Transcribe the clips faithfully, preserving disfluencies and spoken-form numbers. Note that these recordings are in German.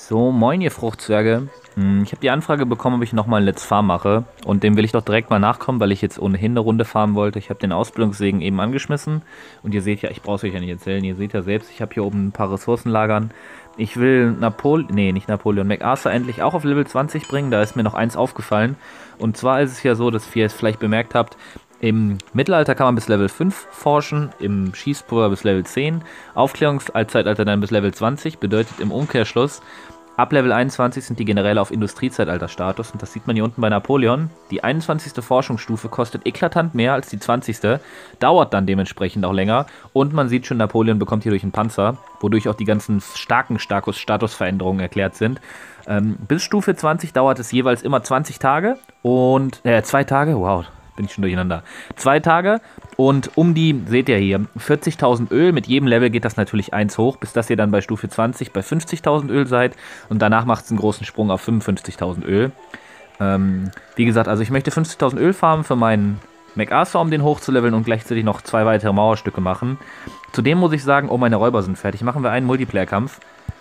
So, moin ihr Fruchtzwerge. Hm, Ich habe die Anfrage bekommen, ob ich nochmal ein Let's Farm mache. Und dem will ich doch direkt mal nachkommen, weil ich jetzt ohnehin eine Runde farmen wollte. Ich habe den Ausbildungssegen eben angeschmissen. Und ihr seht ja, ich brauche es euch ja nicht erzählen, ihr seht ja selbst, ich habe hier oben ein paar Ressourcen lagern. Ich will Napoleon, nee, nicht Napoleon, MacArthur endlich auch auf Level zwanzig bringen. Da ist mir noch eins aufgefallen. Und zwar ist es ja so, dass ihr es vielleicht bemerkt habt, im Mittelalter kann man bis Level fünf forschen, im Schießpulver bis Level zehn, Aufklärungszeitalter dann bis Level zwanzig, bedeutet im Umkehrschluss, ab Level einundzwanzig sind die Generäle auf Industriezeitalter-Status und das sieht man hier unten bei Napoleon. Die einundzwanzigste Forschungsstufe kostet eklatant mehr als die zwanzigste, dauert dann dementsprechend auch länger und man sieht schon, Napoleon bekommt hierdurch einen Panzer, wodurch auch die ganzen starken Status Statusveränderungen erklärt sind. Ähm, bis Stufe zwanzig dauert es jeweils immer zwanzig Tage und, äh, zwei Tage, wow, bin ich schon durcheinander. Zwei Tage und um die, seht ihr hier, vierzigtausend Öl. Mit jedem Level geht das natürlich eins hoch, bis dass ihr dann bei Stufe zwanzig bei fünfzigtausend Öl seid. Und danach macht es einen großen Sprung auf fünfundfünfzigtausend Öl. Ähm, wie gesagt, also ich möchte fünfzigtausend Öl farmen für meinen MacArthur, um den hochzuleveln und gleichzeitig noch zwei weitere Mauerstücke machen. Zudem muss ich sagen, oh, meine Räuber sind fertig. Machen wir einen Multiplayer-Kampf.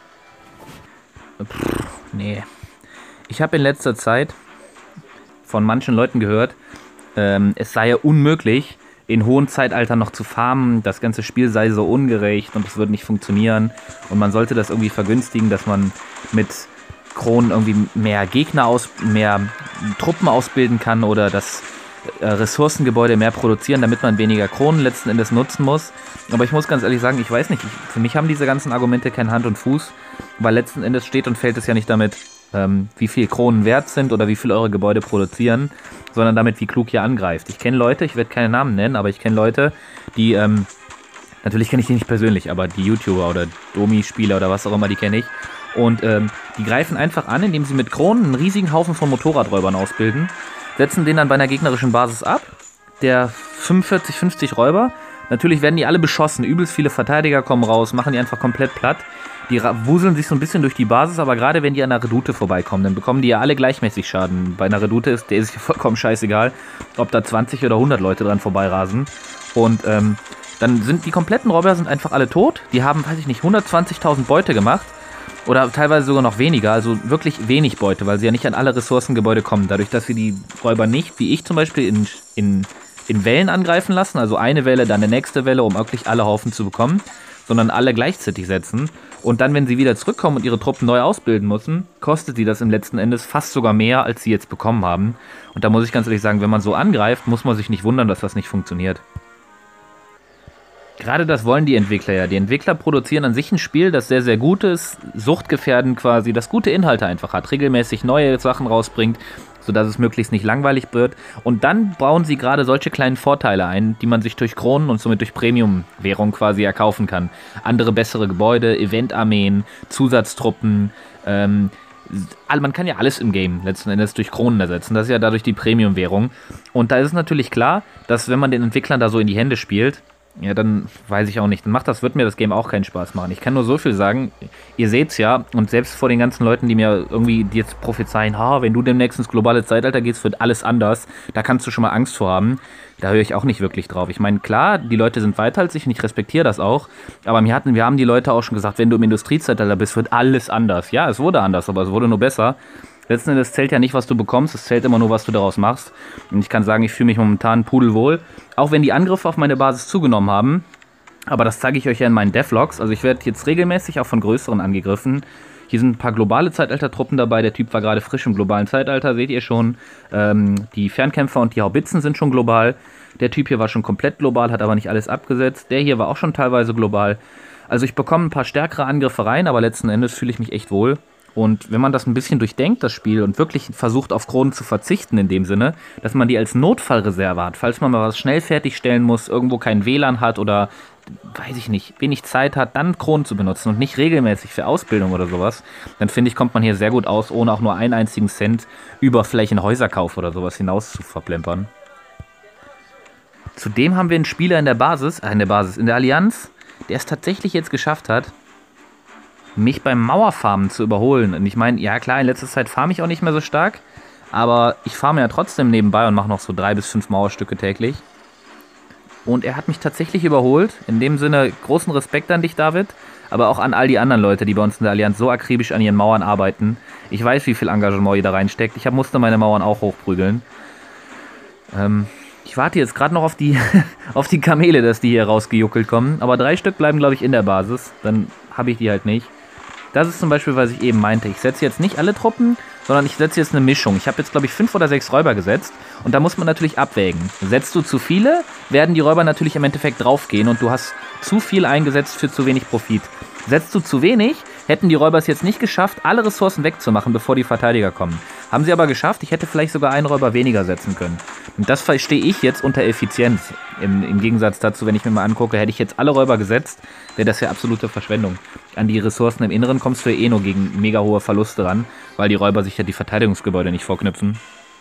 Pff, nee. Ich habe in letzter Zeit von manchen Leuten gehört, Ähm, es sei ja unmöglich, in hohen Zeitaltern noch zu farmen, das ganze Spiel sei so ungerecht und es würde nicht funktionieren und man sollte das irgendwie vergünstigen, dass man mit Kronen irgendwie mehr Gegner aus, mehr Truppen ausbilden kann oder dass äh, Ressourcengebäude mehr produzieren, damit man weniger Kronen letzten Endes nutzen muss. Aber ich muss ganz ehrlich sagen, ich weiß nicht, ich, für mich haben diese ganzen Argumente kein Hand und Fuß, weil letzten Endes steht und fällt es ja nicht damit, ähm, wie viel Kronen wert sind oder wie viel eure Gebäude produzieren, sondern damit, wie klug ihr angreift. Ich kenne Leute, ich werde keine Namen nennen, aber ich kenne Leute, die, ähm, natürlich kenne ich die nicht persönlich, aber die YouTuber oder Domi-Spieler oder was auch immer, die kenne ich. Und ähm, die greifen einfach an, indem sie mit Kronen einen riesigen Haufen von Motorradräubern ausbilden, setzen den dann bei einer gegnerischen Basis ab, der fünfundvierzig, fünfzig Räuber. Natürlich werden die alle beschossen, übelst viele Verteidiger kommen raus, machen die einfach komplett platt. Die wuseln sich so ein bisschen durch die Basis, aber gerade wenn die an einer Redoute vorbeikommen, dann bekommen die ja alle gleichmäßig Schaden. Bei einer Redoute ist der ist ja vollkommen scheißegal, ob da zwanzig oder hundert Leute dran vorbeirasen. Und ähm, dann sind die kompletten Räuber sind einfach alle tot. Die haben, weiß ich nicht, hundertzwanzigtausend Beute gemacht. Oder teilweise sogar noch weniger, also wirklich wenig Beute, weil sie ja nicht an alle Ressourcengebäude kommen. Dadurch, dass sie die Räuber nicht, wie ich zum Beispiel, in, in, in Wellen angreifen lassen, also eine Welle, dann eine nächste Welle, um wirklich alle Haufen zu bekommen, sondern alle gleichzeitig setzen. Und dann, wenn sie wieder zurückkommen und ihre Truppen neu ausbilden müssen, kostet sie das im letzten Endes fast sogar mehr, als sie jetzt bekommen haben. Und da muss ich ganz ehrlich sagen, wenn man so angreift, muss man sich nicht wundern, dass das nicht funktioniert. Gerade das wollen die Entwickler ja. Die Entwickler produzieren an sich ein Spiel, das sehr, sehr gut ist, suchtgefährdend quasi, das gute Inhalte einfach hat, regelmäßig neue Sachen rausbringt, sodass es möglichst nicht langweilig wird. Und dann bauen sie gerade solche kleinen Vorteile ein, die man sich durch Kronen und somit durch Premium-Währung quasi erkaufen kann. Andere bessere Gebäude, Eventarmeen, Zusatztruppen, ähm, man kann ja alles im Game letzten Endes durch Kronen ersetzen. Das ist ja dadurch die Premium-Währung. Und da ist es natürlich klar, dass wenn man den Entwicklern da so in die Hände spielt, ja, dann weiß ich auch nicht. Dann macht das, wird mir das Game auch keinen Spaß machen. Ich kann nur so viel sagen, ihr seht's ja, und selbst vor den ganzen Leuten, die mir irgendwie jetzt prophezeien, ha, wenn du demnächst ins globale Zeitalter gehst, wird alles anders, da kannst du schon mal Angst vor haben. Da höre ich auch nicht wirklich drauf. Ich meine, klar, die Leute sind weiter als ich und ich respektiere das auch, aber mir hatten, wir haben die Leute auch schon gesagt, wenn du im Industriezeitalter bist, wird alles anders. Ja, es wurde anders, aber es wurde nur besser. Letzten Endes zählt ja nicht, was du bekommst, es zählt immer nur, was du daraus machst. Und ich kann sagen, ich fühle mich momentan pudelwohl. Auch wenn die Angriffe auf meine Basis zugenommen haben. Aber das zeige ich euch ja in meinen Devlogs. Also ich werde jetzt regelmäßig auch von größeren angegriffen. Hier sind ein paar globale Zeitalter-Truppen dabei. Der Typ war gerade frisch im globalen Zeitalter, seht ihr schon. Ähm, die Fernkämpfer und die Haubitzen sind schon global. Der Typ hier war schon komplett global, hat aber nicht alles abgesetzt. Der hier war auch schon teilweise global. Also ich bekomme ein paar stärkere Angriffe rein, aber letzten Endes fühle ich mich echt wohl. Und wenn man das ein bisschen durchdenkt, das Spiel, und wirklich versucht, auf Kronen zu verzichten in dem Sinne, dass man die als Notfallreserve hat, falls man mal was schnell fertigstellen muss, irgendwo kein W L A N hat oder, weiß ich nicht, wenig Zeit hat, dann Kronen zu benutzen und nicht regelmäßig für Ausbildung oder sowas, dann finde ich, kommt man hier sehr gut aus, ohne auch nur einen einzigen Cent über vielleicht einen Häuserkauf oder sowas hinaus zu verplempern. Zudem haben wir einen Spieler in der Basis, äh in der Basis, in der Allianz, der es tatsächlich jetzt geschafft hat, mich beim Mauerfarmen zu überholen. Und ich meine, ja klar, in letzter Zeit farme ich auch nicht mehr so stark, aber ich farme ja trotzdem nebenbei und mache noch so drei bis fünf Mauerstücke täglich. Und er hat mich tatsächlich überholt. In dem Sinne, großen Respekt an dich, David. aber auch an all die anderen Leute, die bei uns in der Allianz so akribisch an ihren Mauern arbeiten. Ich weiß, wie viel Engagement ihr da reinsteckt. Ich hab, musste meine Mauern auch hochprügeln. Ähm, ich warte jetzt gerade noch auf die, auf die Kamele, dass die hier rausgejuckelt kommen. Aber drei Stück bleiben, glaube ich, in der Basis. Dann habe ich die halt nicht. Das ist zum Beispiel, was ich eben meinte. Ich setze jetzt nicht alle Truppen, sondern ich setze jetzt eine Mischung. Ich habe jetzt, glaube ich, fünf oder sechs Räuber gesetzt. Und da muss man natürlich abwägen. Setzt du zu viele, werden die Räuber natürlich im Endeffekt draufgehen. Und du hast zu viel eingesetzt für zu wenig Profit. Setzt du zu wenig, hätten die Räuber es jetzt nicht geschafft, alle Ressourcen wegzumachen, bevor die Verteidiger kommen. Haben sie aber geschafft. Ich hätte vielleicht sogar einen Räuber weniger setzen können. Und das verstehe ich jetzt unter Effizienz. Im, im Gegensatz dazu, wenn ich mir mal angucke, hätte ich jetzt alle Räuber gesetzt, wäre das ja absolute Verschwendung. An die Ressourcen im Inneren kommst du ja eh nur gegen mega hohe Verluste ran, weil die Räuber sich ja die Verteidigungsgebäude nicht vorknüpfen.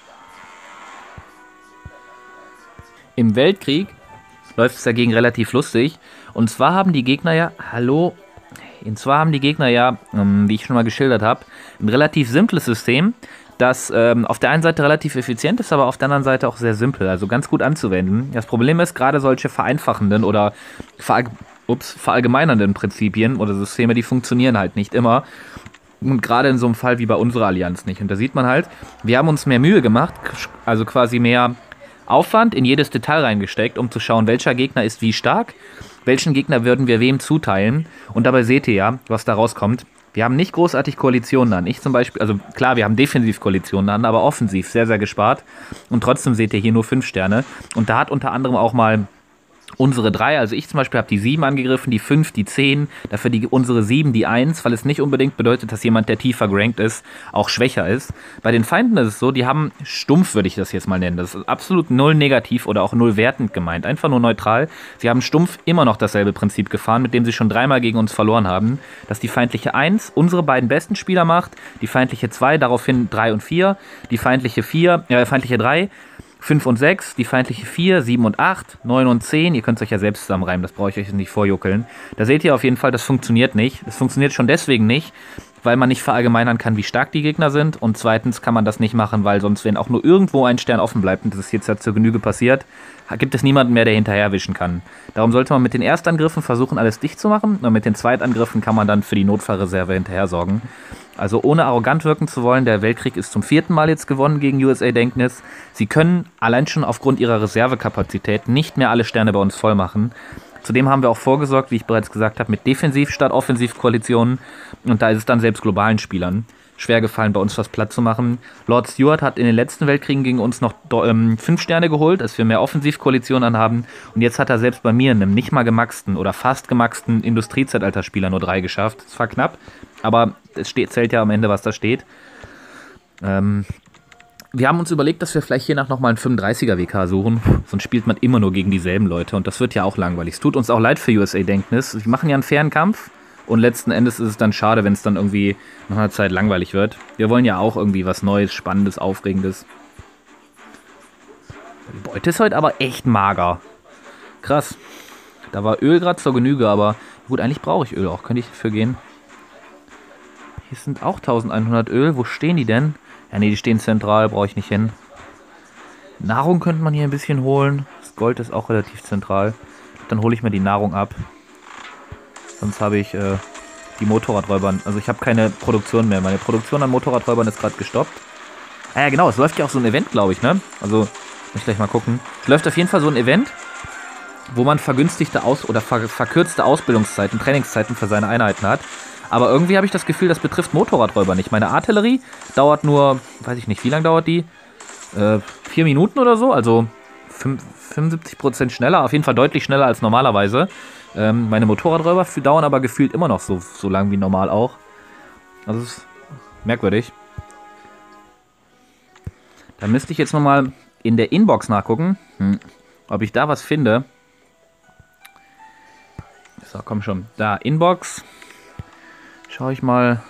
Im Weltkrieg läuft es dagegen relativ lustig. Und zwar haben die Gegner ja... Hallo... Und zwar haben die Gegner ja, ähm, wie ich schon mal geschildert habe, ein relativ simples System, das ähm, auf der einen Seite relativ effizient ist, aber auf der anderen Seite auch sehr simpel, also ganz gut anzuwenden. Das Problem ist, gerade solche vereinfachenden oder verall ups, verallgemeinernden Prinzipien oder Systeme, die funktionieren halt nicht immer. Und gerade in so einem Fall wie bei unserer Allianz nicht. Und da sieht man halt, wir haben uns mehr Mühe gemacht, also quasi mehr Aufwand in jedes Detail reingesteckt, um zu schauen, welcher Gegner ist wie stark, welchen Gegner würden wir wem zuteilen. Und dabei seht ihr ja, was da rauskommt. Wir haben nicht großartig Koalitionen an. Ich zum Beispiel, also klar, wir haben defensiv Koalitionen an, aber offensiv sehr, sehr gespart. Und trotzdem seht ihr hier nur fünf Sterne. Und da hat unter anderem auch mal unsere drei, also ich zum Beispiel habe die sieben angegriffen, die fünf, die zehn, dafür die unsere sieben, die eins, weil es nicht unbedingt bedeutet, dass jemand, der tiefer gerankt ist, auch schwächer ist. Bei den Feinden ist es so, die haben stumpf, würde ich das jetzt mal nennen. Das ist absolut null negativ oder auch null wertend gemeint, einfach nur neutral. Sie haben stumpf immer noch dasselbe Prinzip gefahren, mit dem sie schon dreimal gegen uns verloren haben, dass die feindliche eins unsere beiden besten Spieler macht, die feindliche zwei, daraufhin drei und vier, die feindliche vier, äh, feindliche drei, fünf und sechs, die feindliche vier, sieben und acht, neun und zehn. Ihr könnt es euch ja selbst zusammenreimen, das brauche ich euch nicht vorjuckeln. Da seht ihr auf jeden Fall, das funktioniert nicht. Das funktioniert schon deswegen nicht, weil man nicht verallgemeinern kann, wie stark die Gegner sind. Und zweitens kann man das nicht machen, weil sonst, wenn auch nur irgendwo ein Stern offen bleibt, und das ist jetzt ja zur Genüge passiert, gibt es niemanden mehr, der hinterherwischen kann. Darum sollte man mit den Erstangriffen versuchen, alles dicht zu machen. Und mit den Zweitangriffen kann man dann für die Notfallreserve hinterher sorgen. Also ohne arrogant wirken zu wollen, der Weltkrieg ist zum vierten Mal jetzt gewonnen gegen U S A Denknis. Sie können allein schon aufgrund ihrer Reservekapazität nicht mehr alle Sterne bei uns voll machen. Zudem haben wir auch vorgesorgt, wie ich bereits gesagt habe, mit Defensiv- statt Offensiv-Koalitionen. Und da ist es dann selbst globalen Spielern schwer gefallen, bei uns was platt zu machen. Lord Stewart hat in den letzten Weltkriegen gegen uns noch ähm, fünf Sterne geholt, als wir mehr Offensivkoalitionen anhaben. Und jetzt hat er selbst bei mir in einem nicht mal gemaxten oder fast gemaxten Industriezeitalterspieler nur drei geschafft. Das war knapp, aber es steht, zählt ja am Ende, was da steht. Ähm, wir haben uns überlegt, dass wir vielleicht hier nach nochmal einen fünfunddreißiger W K suchen. Sonst spielt man immer nur gegen dieselben Leute und das wird ja auch langweilig. Es tut uns auch leid für U S A Denknis. Wir machen ja einen fairen Kampf. Und letzten Endes ist es dann schade, wenn es dann irgendwie nach einer Zeit langweilig wird. Wir wollen ja auch irgendwie was Neues, Spannendes, Aufregendes. Die Beute ist heute aber echt mager. Krass. Da war Öl gerade zur Genüge, aber gut, eigentlich brauche ich Öl auch. Könnte ich dafür gehen? Hier sind auch eintausendeinhundert Öl. Wo stehen die denn? Ja, nee, die stehen zentral, brauche ich nicht hin. Nahrung könnte man hier ein bisschen holen. Das Gold ist auch relativ zentral. Dann hole ich mir die Nahrung ab. Sonst habe ich äh, die Motorradräubern. Also ich habe keine Produktion mehr. Meine Produktion an Motorradräubern ist gerade gestoppt. Ah ja, genau. Es läuft ja auch so ein Event, glaube ich, ne? Also, muss ich gleich mal gucken. Es läuft auf jeden Fall so ein Event, wo man vergünstigte Aus- oder ver verkürzte Ausbildungszeiten, Trainingszeiten für seine Einheiten hat. Aber irgendwie habe ich das Gefühl, das betrifft Motorradräuber nicht. Meine Artillerie dauert nur, weiß ich nicht, wie lange dauert die? Äh, vier Minuten oder so. Also fünfundsiebzig Prozent schneller. Auf jeden Fall deutlich schneller als normalerweise. Ähm, meine Motorradräuber dauern aber gefühlt immer noch so, so lang wie normal auch. Also das ist merkwürdig. Da müsste ich jetzt nochmal in der Inbox nachgucken, hm, ob ich da was finde. So, komm schon. Da, Inbox. Schau ich mal.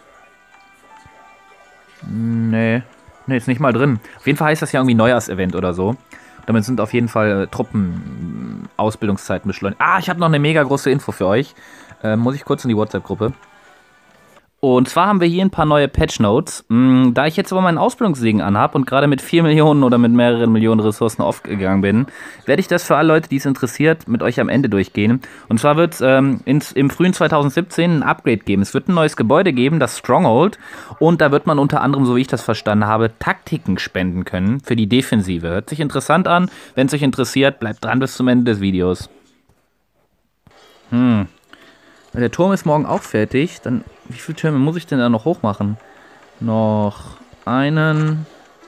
Nee. Nee, ist nicht mal drin. Auf jeden Fall heißt das ja irgendwie Neujahrsevent oder so. Damit sind auf jeden Fall äh, Truppen Ausbildungszeiten beschleunigt. Ah, ich habe noch eine mega große Info für euch. Äh, muss ich kurz in die WhatsApp-Gruppe. Und zwar haben wir hier ein paar neue Patch-Notes. Da ich jetzt aber meinen Ausbildungssegen anhab und gerade mit vier Millionen oder mit mehreren Millionen Ressourcen aufgegangen bin, werde ich das für alle Leute, die es interessiert, mit euch am Ende durchgehen. Und zwar wird es ähm, ins, im frühen zwanzig siebzehn ein Upgrade geben. Es wird ein neues Gebäude geben, das Stronghold. Und da wird man unter anderem, so wie ich das verstanden habe, Taktiken spenden können für die Defensive. Hört sich interessant an. Wenn es euch interessiert, bleibt dran bis zum Ende des Videos. Hm. Der Turm ist morgen auch fertig. Dann, wie viele Türme muss ich denn da noch hochmachen? Noch einen,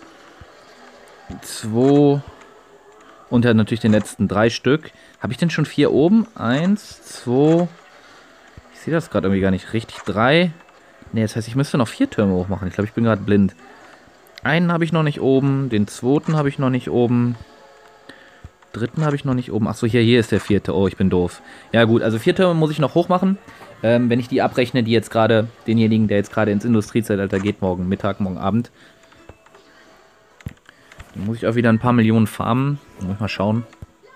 zwei und dann natürlich den letzten drei Stück. Habe ich denn schon vier oben? Eins, zwei. Ich sehe das gerade irgendwie gar nicht richtig. Drei. Ne, das heißt, ich müsste noch vier Türme hochmachen. Ich glaube, ich bin gerade blind. Einen habe ich noch nicht oben. Den zweiten habe ich noch nicht oben. Dritten habe ich noch nicht oben. Achso, hier, hier ist der vierte. Oh, ich bin doof. Ja gut, also vier Türme muss ich noch hochmachen. Ähm, wenn ich die abrechne, die jetzt gerade, denjenigen, der jetzt gerade ins Industriezeitalter geht, morgen Mittag, morgen Abend. Dann muss ich auch wieder ein paar Millionen farmen. Muss ich mal schauen.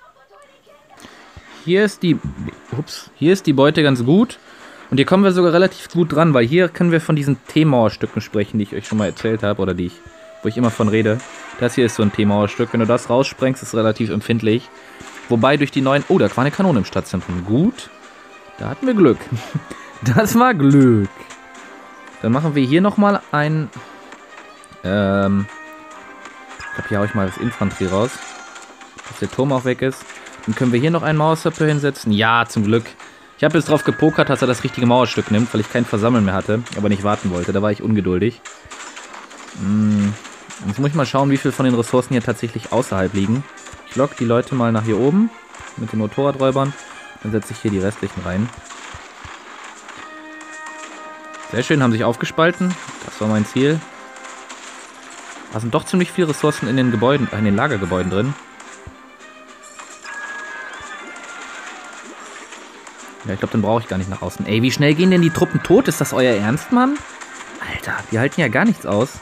Hier ist die, ups, hier ist die Beute ganz gut. Und hier kommen wir sogar relativ gut dran, weil hier können wir von diesen T-Mauerstücken sprechen, die ich euch schon mal erzählt habe, oder die ich, wo ich immer von rede. Das hier ist so ein T-Mauerstück. Wenn du das raussprengst, ist es relativ empfindlich. Wobei durch die neuen... Oh, da war eine Kanone im Stadtzentrum. Gut. Da hatten wir Glück. Das war Glück. Dann machen wir hier nochmal ein... Ähm... Ich glaube, hier haue ich mal das Infanterie raus. Dass der Turm auch weg ist. Dann können wir hier noch einen Mauerstück hinsetzen. Ja, zum Glück. Ich habe jetzt drauf gepokert, dass er das richtige Mauerstück nimmt, weil ich kein Versammeln mehr hatte. Aber nicht warten wollte. Da war ich ungeduldig. Hm... Jetzt muss ich mal schauen, wie viel von den Ressourcen hier tatsächlich außerhalb liegen. Ich lock die Leute mal nach hier oben mit den Motorradräubern. Dann setze ich hier die restlichen rein. Sehr schön, haben sich aufgespalten. Das war mein Ziel. Da sind doch ziemlich viele Ressourcen in den Gebäuden, in den Lagergebäuden drin. Ja, ich glaube, dann brauche ich gar nicht nach außen. Ey, wie schnell gehen denn die Truppen tot? Ist das euer Ernst, Mann? Alter, die halten ja gar nichts aus.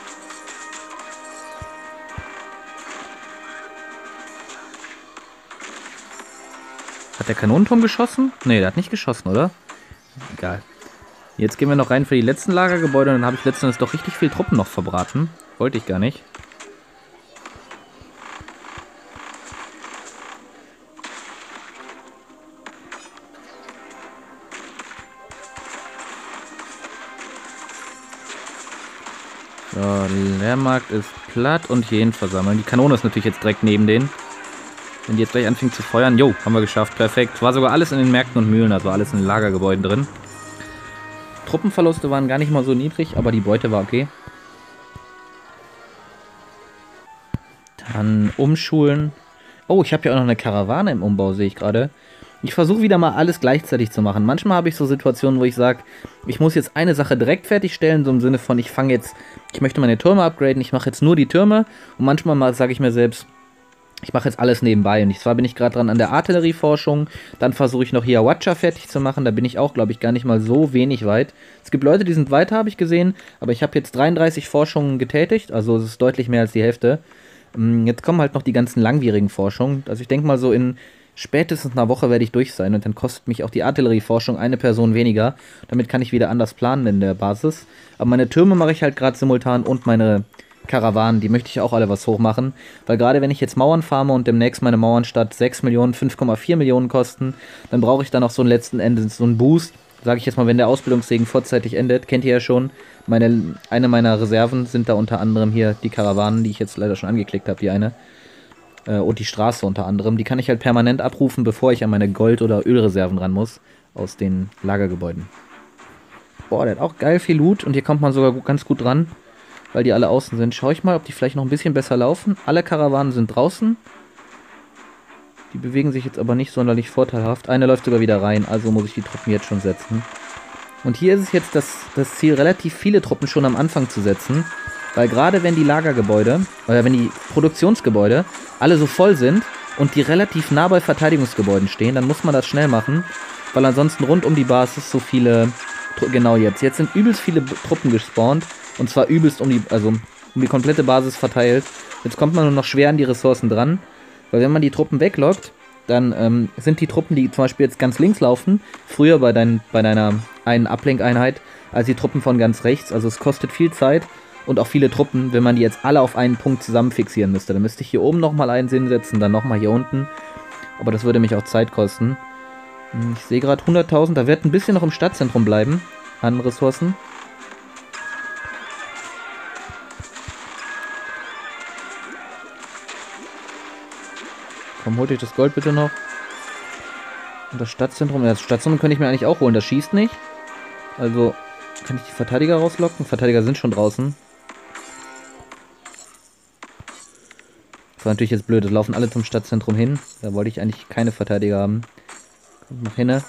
Hat der Kanonenturm geschossen? Ne, der hat nicht geschossen, oder? Egal. Jetzt gehen wir noch rein für die letzten Lagergebäude und dann habe ich letztendlich doch richtig viel Truppen noch verbraten. Wollte ich gar nicht. So, der Markt ist platt und jeden versammeln. Die Kanone ist natürlich jetzt direkt neben denen. Wenn die jetzt gleich anfängt zu feuern, jo, haben wir geschafft, perfekt. War sogar alles in den Märkten und Mühlen, also alles in den Lagergebäuden drin. Truppenverluste waren gar nicht mal so niedrig, aber die Beute war okay. Dann umschulen. Oh, ich habe ja auch noch eine Karawane im Umbau, sehe ich gerade. Ich versuche wieder mal alles gleichzeitig zu machen. Manchmal habe ich so Situationen, wo ich sage, ich muss jetzt eine Sache direkt fertigstellen, so im Sinne von, ich fange jetzt, ich möchte meine Türme upgraden, ich mache jetzt nur die Türme. Und manchmal sage ich mir selbst, ich mache jetzt alles nebenbei. Und zwar bin ich gerade dran an der Artillerieforschung. Dann versuche ich noch hier Watcher fertig zu machen. Da bin ich auch, glaube ich, gar nicht mal so wenig weit. Es gibt Leute, die sind weiter, habe ich gesehen. Aber ich habe jetzt dreiunddreißig Forschungen getätigt. Also es ist deutlich mehr als die Hälfte. Jetzt kommen halt noch die ganzen langwierigen Forschungen. Also ich denke mal so in spätestens einer Woche werde ich durch sein. Und dann kostet mich auch die Artillerieforschung eine Person weniger. Damit kann ich wieder anders planen in der Basis. Aber meine Türme mache ich halt gerade simultan und meine Karawanen, die möchte ich auch alle was hochmachen, weil gerade wenn ich jetzt Mauern farme und demnächst meine Mauern statt sechs Millionen, fünf Komma vier Millionen kosten, dann brauche ich dann auch so einen letzten Endes, so einen Boost, sage ich jetzt mal, wenn der Ausbildungssegen vorzeitig endet, kennt ihr ja schon, meine, eine meiner Reserven sind da unter anderem hier die Karawanen, die ich jetzt leider schon angeklickt habe, die eine, äh, und die Straße unter anderem, die kann ich halt permanent abrufen, bevor ich an meine Gold- oder Ölreserven ran muss, aus den Lagergebäuden. Boah, der hat auch geil viel Loot und hier kommt man sogar ganz gut dran, weil die alle außen sind. Schau ich mal, ob die vielleicht noch ein bisschen besser laufen. Alle Karawanen sind draußen. Die bewegen sich jetzt aber nicht sonderlich vorteilhaft. Eine läuft sogar wieder rein, also muss ich die Truppen jetzt schon setzen. Und hier ist es jetzt das, das Ziel, relativ viele Truppen schon am Anfang zu setzen. Weil gerade wenn die Lagergebäude, oder wenn die Produktionsgebäude alle so voll sind und die relativ nah bei Verteidigungsgebäuden stehen, dann muss man das schnell machen. Weil ansonsten rund um die Basis so viele... Genau jetzt. Jetzt sind übelst viele Truppen gespawnt. Und zwar übelst um die, also um die komplette Basis verteilt. Jetzt kommt man nur noch schwer an die Ressourcen dran. Weil wenn man die Truppen weglockt, dann ähm, sind die Truppen, die zum Beispiel jetzt ganz links laufen, früher bei, dein, bei deiner einen Ablenkeinheit, als die Truppen von ganz rechts. Also es kostet viel Zeit und auch viele Truppen, wenn man die jetzt alle auf einen Punkt zusammen fixieren müsste. Dann müsste ich hier oben nochmal einen hinsetzen, dann nochmal hier unten. Aber das würde mich auch Zeit kosten. Ich sehe gerade hunderttausend, da wird ein bisschen noch im Stadtzentrum bleiben an Ressourcen. Komm, holt euch das Gold bitte noch. Und das Stadtzentrum, ja, das Stadtzentrum könnte ich mir eigentlich auch holen, das schießt nicht. Also kann ich die Verteidiger rauslocken? Verteidiger sind schon draußen. Das war natürlich jetzt blöd, das laufen alle zum Stadtzentrum hin. Da wollte ich eigentlich keine Verteidiger haben. Kommt noch hin.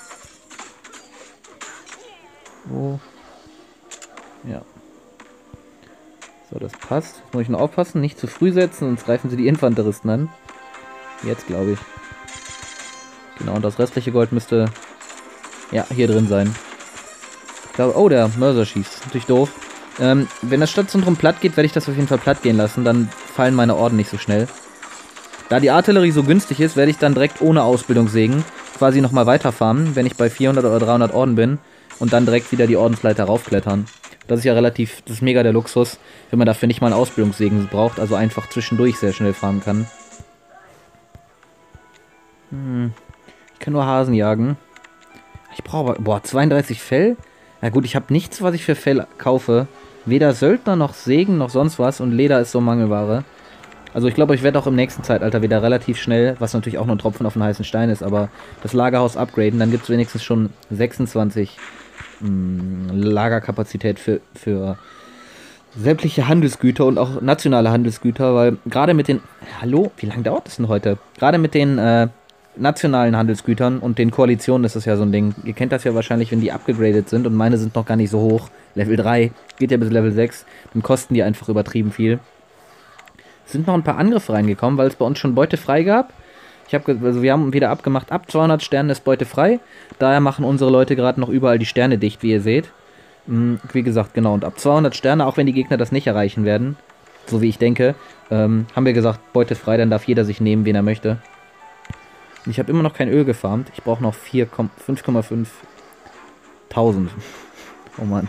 Wo? Ja. So, das passt. Jetzt muss ich nur aufpassen, nicht zu früh setzen, sonst greifen sie die Infanteristen an. Jetzt, glaube ich. Genau, und das restliche Gold müsste ja hier drin sein. Ich glaube, oh, der Mörser schießt. Das ist natürlich doof. Ähm, wenn das Stadtzentrum platt geht, werde ich das auf jeden Fall platt gehen lassen. Dann fallen meine Orden nicht so schnell. Da die Artillerie so günstig ist, werde ich dann direkt ohne Ausbildungssägen quasi nochmal weiterfarmen, wenn ich bei vierhundert oder dreihundert Orden bin. Und dann direkt wieder die Ordensleiter raufklettern. Das ist ja relativ, das ist mega der Luxus, wenn man dafür nicht mal einen Ausbildungssegen braucht. Also einfach zwischendurch sehr schnell farmen kann. Hm. Ich kann nur Hasen jagen. Ich brauche aber... Boah, zweiunddreißig Fell? Na gut, ich habe nichts, was ich für Fell kaufe. Weder Söldner, noch Segen, noch sonst was. Und Leder ist so Mangelware. Also ich glaube, ich werde auch im nächsten Zeitalter wieder relativ schnell, was natürlich auch nur ein Tropfen auf den heißen Stein ist, aber das Lagerhaus upgraden. Dann gibt es wenigstens schon sechsundzwanzig mh, Lagerkapazität für, für sämtliche Handelsgüter und auch nationale Handelsgüter. Weil gerade mit den... Hallo? Wie lange dauert das denn heute? Gerade mit den... Äh, nationalen Handelsgütern und den Koalitionen ist das ja so ein Ding. Ihr kennt das ja wahrscheinlich, wenn die abgegradet sind und meine sind noch gar nicht so hoch. Level drei, geht ja bis Level sechs, dann kosten die einfach übertrieben viel. Es sind noch ein paar Angriffe reingekommen, weil es bei uns schon Beute frei gab. Ich habe, also wir haben wieder abgemacht, ab zweihundert Sternen ist Beute frei. Daher machen unsere Leute gerade noch überall die Sterne dicht, wie ihr seht. Wie gesagt, genau, und ab zweihundert Sterne, auch wenn die Gegner das nicht erreichen werden, so wie ich denke, ähm, haben wir gesagt, Beute frei, dann darf jeder sich nehmen, wen er möchte. Ich habe immer noch kein Öl gefarmt. Ich brauche noch fünf Komma fünf tausend. Oh Mann.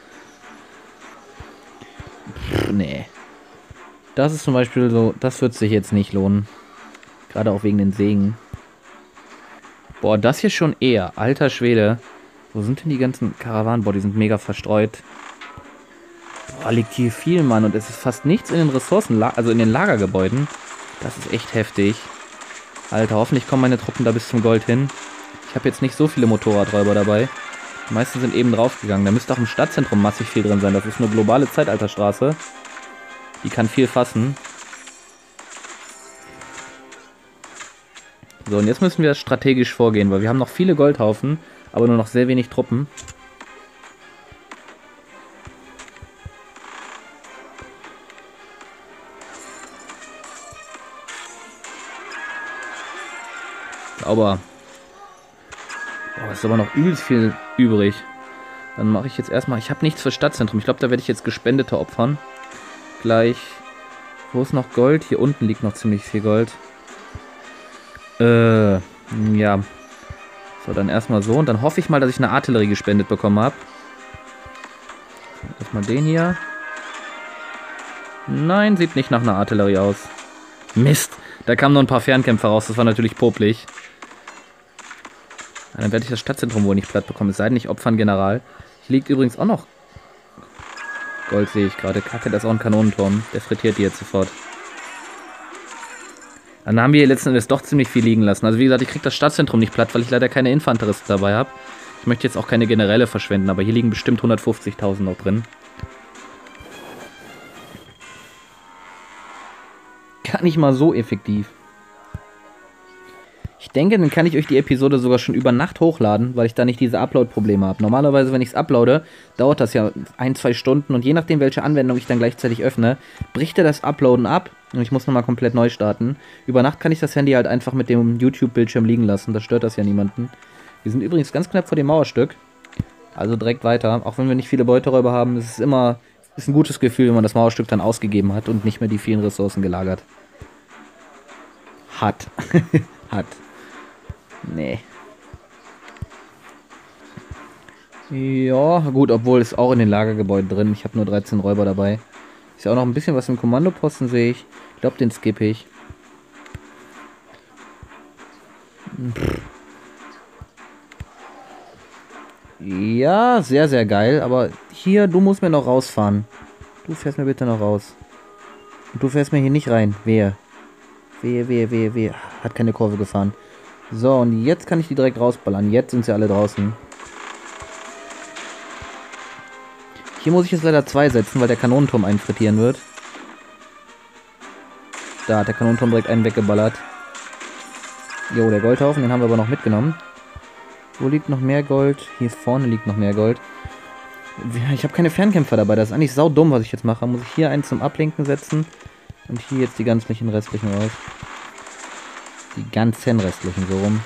Pff, nee. Das ist zum Beispiel so, das wird sich jetzt nicht lohnen. Gerade auch wegen den Segen. Boah, das hier schon eher. Alter Schwede. Wo sind denn die ganzen Karawanen? Boah, die sind mega verstreut. Boah, liegt hier viel, Mann. Und es ist fast nichts in den Ressourcen, also in den Lagergebäuden. Das ist echt heftig. Alter, hoffentlich kommen meine Truppen da bis zum Gold hin. Ich habe jetzt nicht so viele Motorradräuber dabei. Die meisten sind eben draufgegangen. Da müsste auch im Stadtzentrum massig viel drin sein. Das ist eine globale Zeitalterstraße. Die kann viel fassen. So, und jetzt müssen wir strategisch vorgehen, weil wir haben noch viele Goldhaufen, aber nur noch sehr wenig Truppen. Aber boah, ist aber noch übelst viel übrig. Dann mache ich jetzt erstmal... Ich habe nichts für Stadtzentrum. Ich glaube, da werde ich jetzt Gespendete opfern. Gleich. Wo ist noch Gold? Hier unten liegt noch ziemlich viel Gold. Äh, ja. So, dann erstmal so. Und dann hoffe ich mal, dass ich eine Artillerie gespendet bekommen habe. Erstmal den hier. Nein, sieht nicht nach einer Artillerie aus. Mist. Da kamen noch ein paar Fernkämpfer raus. Das war natürlich popelig. Ja, dann werde ich das Stadtzentrum wohl nicht platt bekommen. Es sei denn, ich opfer einen General. Hier liegt übrigens auch noch Gold, sehe ich gerade. Kacke, das ist auch ein Kanonenturm. Der frittiert die jetzt sofort. Dann haben wir hier letzten Endes doch ziemlich viel liegen lassen. Also wie gesagt, ich kriege das Stadtzentrum nicht platt, weil ich leider keine Infanteristen dabei habe. Ich möchte jetzt auch keine Generäle verschwenden, aber hier liegen bestimmt hundertfünfzigtausend noch drin. Gar nicht mal so effektiv. Ich denke, dann kann ich euch die Episode sogar schon über Nacht hochladen, weil ich da nicht diese Upload-Probleme habe. Normalerweise, wenn ich es uploade, dauert das ja ein, zwei Stunden und je nachdem, welche Anwendung ich dann gleichzeitig öffne, bricht er das Uploaden ab und ich muss nochmal komplett neu starten. Über Nacht kann ich das Handy halt einfach mit dem YouTube-Bildschirm liegen lassen, das stört das ja niemanden. Wir sind übrigens ganz knapp vor dem Mauerstück, also direkt weiter. Auch wenn wir nicht viele Beuteräuber haben, ist es immer ist ein gutes Gefühl, wenn man das Mauerstück dann ausgegeben hat und nicht mehr die vielen Ressourcen gelagert hat. hat. Nee. Ja, gut, obwohl es auch in den Lagergebäuden drin. Ich habe nur dreizehn Räuber dabei. Ist ja auch noch ein bisschen was im Kommandoposten, sehe ich. Ich glaube, den skippe ich. Ja, sehr, sehr geil. Aber hier, du musst mir noch rausfahren. Du fährst mir bitte noch raus. Und du fährst mir hier nicht rein. Wehe. Wehe, wehe, wehe, wehe. Hat keine Kurve gefahren. So, und jetzt kann ich die direkt rausballern. Jetzt sind sie alle draußen. Hier muss ich jetzt leider zwei setzen, weil der Kanonenturm einen frittieren wird. Da hat der Kanonenturm direkt einen weggeballert. Jo, der Goldhaufen, den haben wir aber noch mitgenommen. Wo liegt noch mehr Gold? Hier vorne liegt noch mehr Gold. Ich habe keine Fernkämpfer dabei. Das ist eigentlich sau dumm, was ich jetzt mache. Muss ich hier einen zum Ablenken setzen. Und hier jetzt die ganzen restlichen raus. Die ganzen restlichen so rum.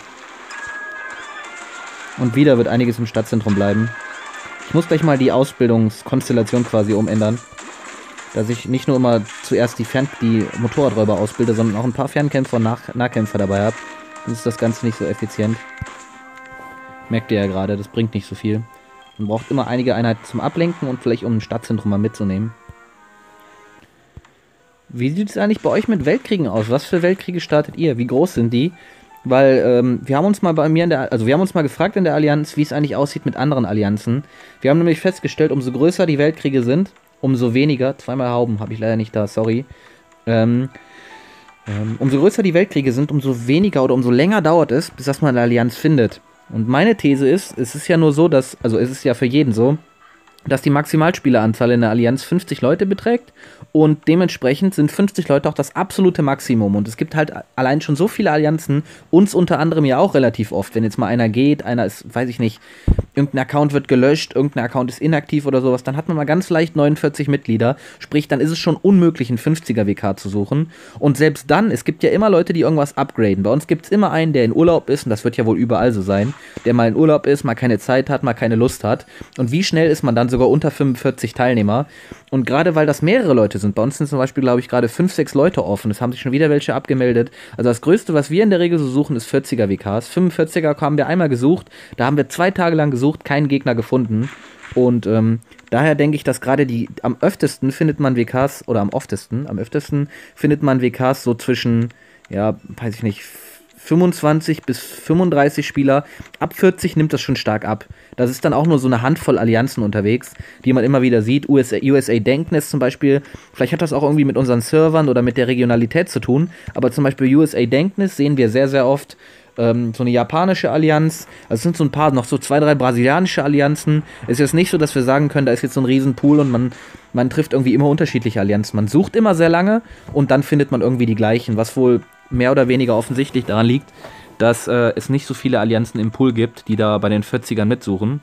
Und wieder wird einiges im Stadtzentrum bleiben. Ich muss gleich mal die Ausbildungskonstellation quasi umändern. Dass ich nicht nur immer zuerst die, Fern die Motorradräuber ausbilde, sondern auch ein paar Fernkämpfer und Nah Nahkämpfer dabei habe. Dann ist das Ganze nicht so effizient. Merkt ihr ja gerade, das bringt nicht so viel. Man braucht immer einige Einheiten zum Ablenken und vielleicht um ein Stadtzentrum mal mitzunehmen. Wie sieht es eigentlich bei euch mit Weltkriegen aus? Was für Weltkriege startet ihr? Wie groß sind die? Weil ähm, wir haben uns mal bei mir in der, also wir haben uns mal gefragt in der Allianz, wie es eigentlich aussieht mit anderen Allianzen. Wir haben nämlich festgestellt, umso größer die Weltkriege sind, umso weniger, zweimal Hauben habe ich leider nicht da, sorry. Ähm, ähm, umso größer die Weltkriege sind, umso weniger oder umso länger dauert es, bis das mal eine Allianz findet. Und meine These ist, es ist ja nur so, dass, also es ist ja für jeden so, dass die Maximalspieleranzahl in der Allianz fünfzig Leute beträgt und dementsprechend sind fünfzig Leute auch das absolute Maximum. Und es gibt halt allein schon so viele Allianzen, uns unter anderem ja auch relativ oft, wenn jetzt mal einer geht, einer ist, weiß ich nicht, irgendein Account wird gelöscht, irgendein Account ist inaktiv oder sowas, dann hat man mal ganz leicht neunundvierzig Mitglieder, sprich, dann ist es schon unmöglich, einen fünfziger W K zu suchen. Und selbst dann, es gibt ja immer Leute, die irgendwas upgraden. Bei uns gibt es immer einen, der in Urlaub ist, und das wird ja wohl überall so sein, der mal in Urlaub ist, mal keine Zeit hat, mal keine Lust hat. Und wie schnell ist man dann sogar unter fünfundvierzig Teilnehmer? Und gerade weil das mehrere Leute sind, bei uns sind zum Beispiel, glaube ich, gerade fünf, sechs Leute offen, es haben sich schon wieder welche abgemeldet. Also das Größte, was wir in der Regel so suchen, ist vierziger W Ks. fünfundvierziger haben wir einmal gesucht, da haben wir zwei Tage lang gesucht, keinen Gegner gefunden. Und ähm, daher denke ich, dass gerade die, am öftesten findet man W Ks, oder am oftesten, am öftesten findet man W Ks so zwischen, ja, weiß ich nicht, fünfundzwanzig bis fünfunddreißig Spieler. Ab vierzig nimmt das schon stark ab. Das ist dann auch nur so eine Handvoll Allianzen unterwegs, die man immer wieder sieht. U S A, U S A Dankness zum Beispiel, vielleicht hat das auch irgendwie mit unseren Servern oder mit der Regionalität zu tun, aber zum Beispiel U S A Dankness sehen wir sehr, sehr oft. Ähm, so eine japanische Allianz, also es sind so ein paar, noch so zwei, drei brasilianische Allianzen. Es ist jetzt nicht so, dass wir sagen können, da ist jetzt so ein Riesenpool und man, man trifft irgendwie immer unterschiedliche Allianzen. Man sucht immer sehr lange und dann findet man irgendwie die gleichen, was wohl mehr oder weniger offensichtlich daran liegt, dass äh, es nicht so viele Allianzen im Pool gibt, die da bei den vierzigern mitsuchen.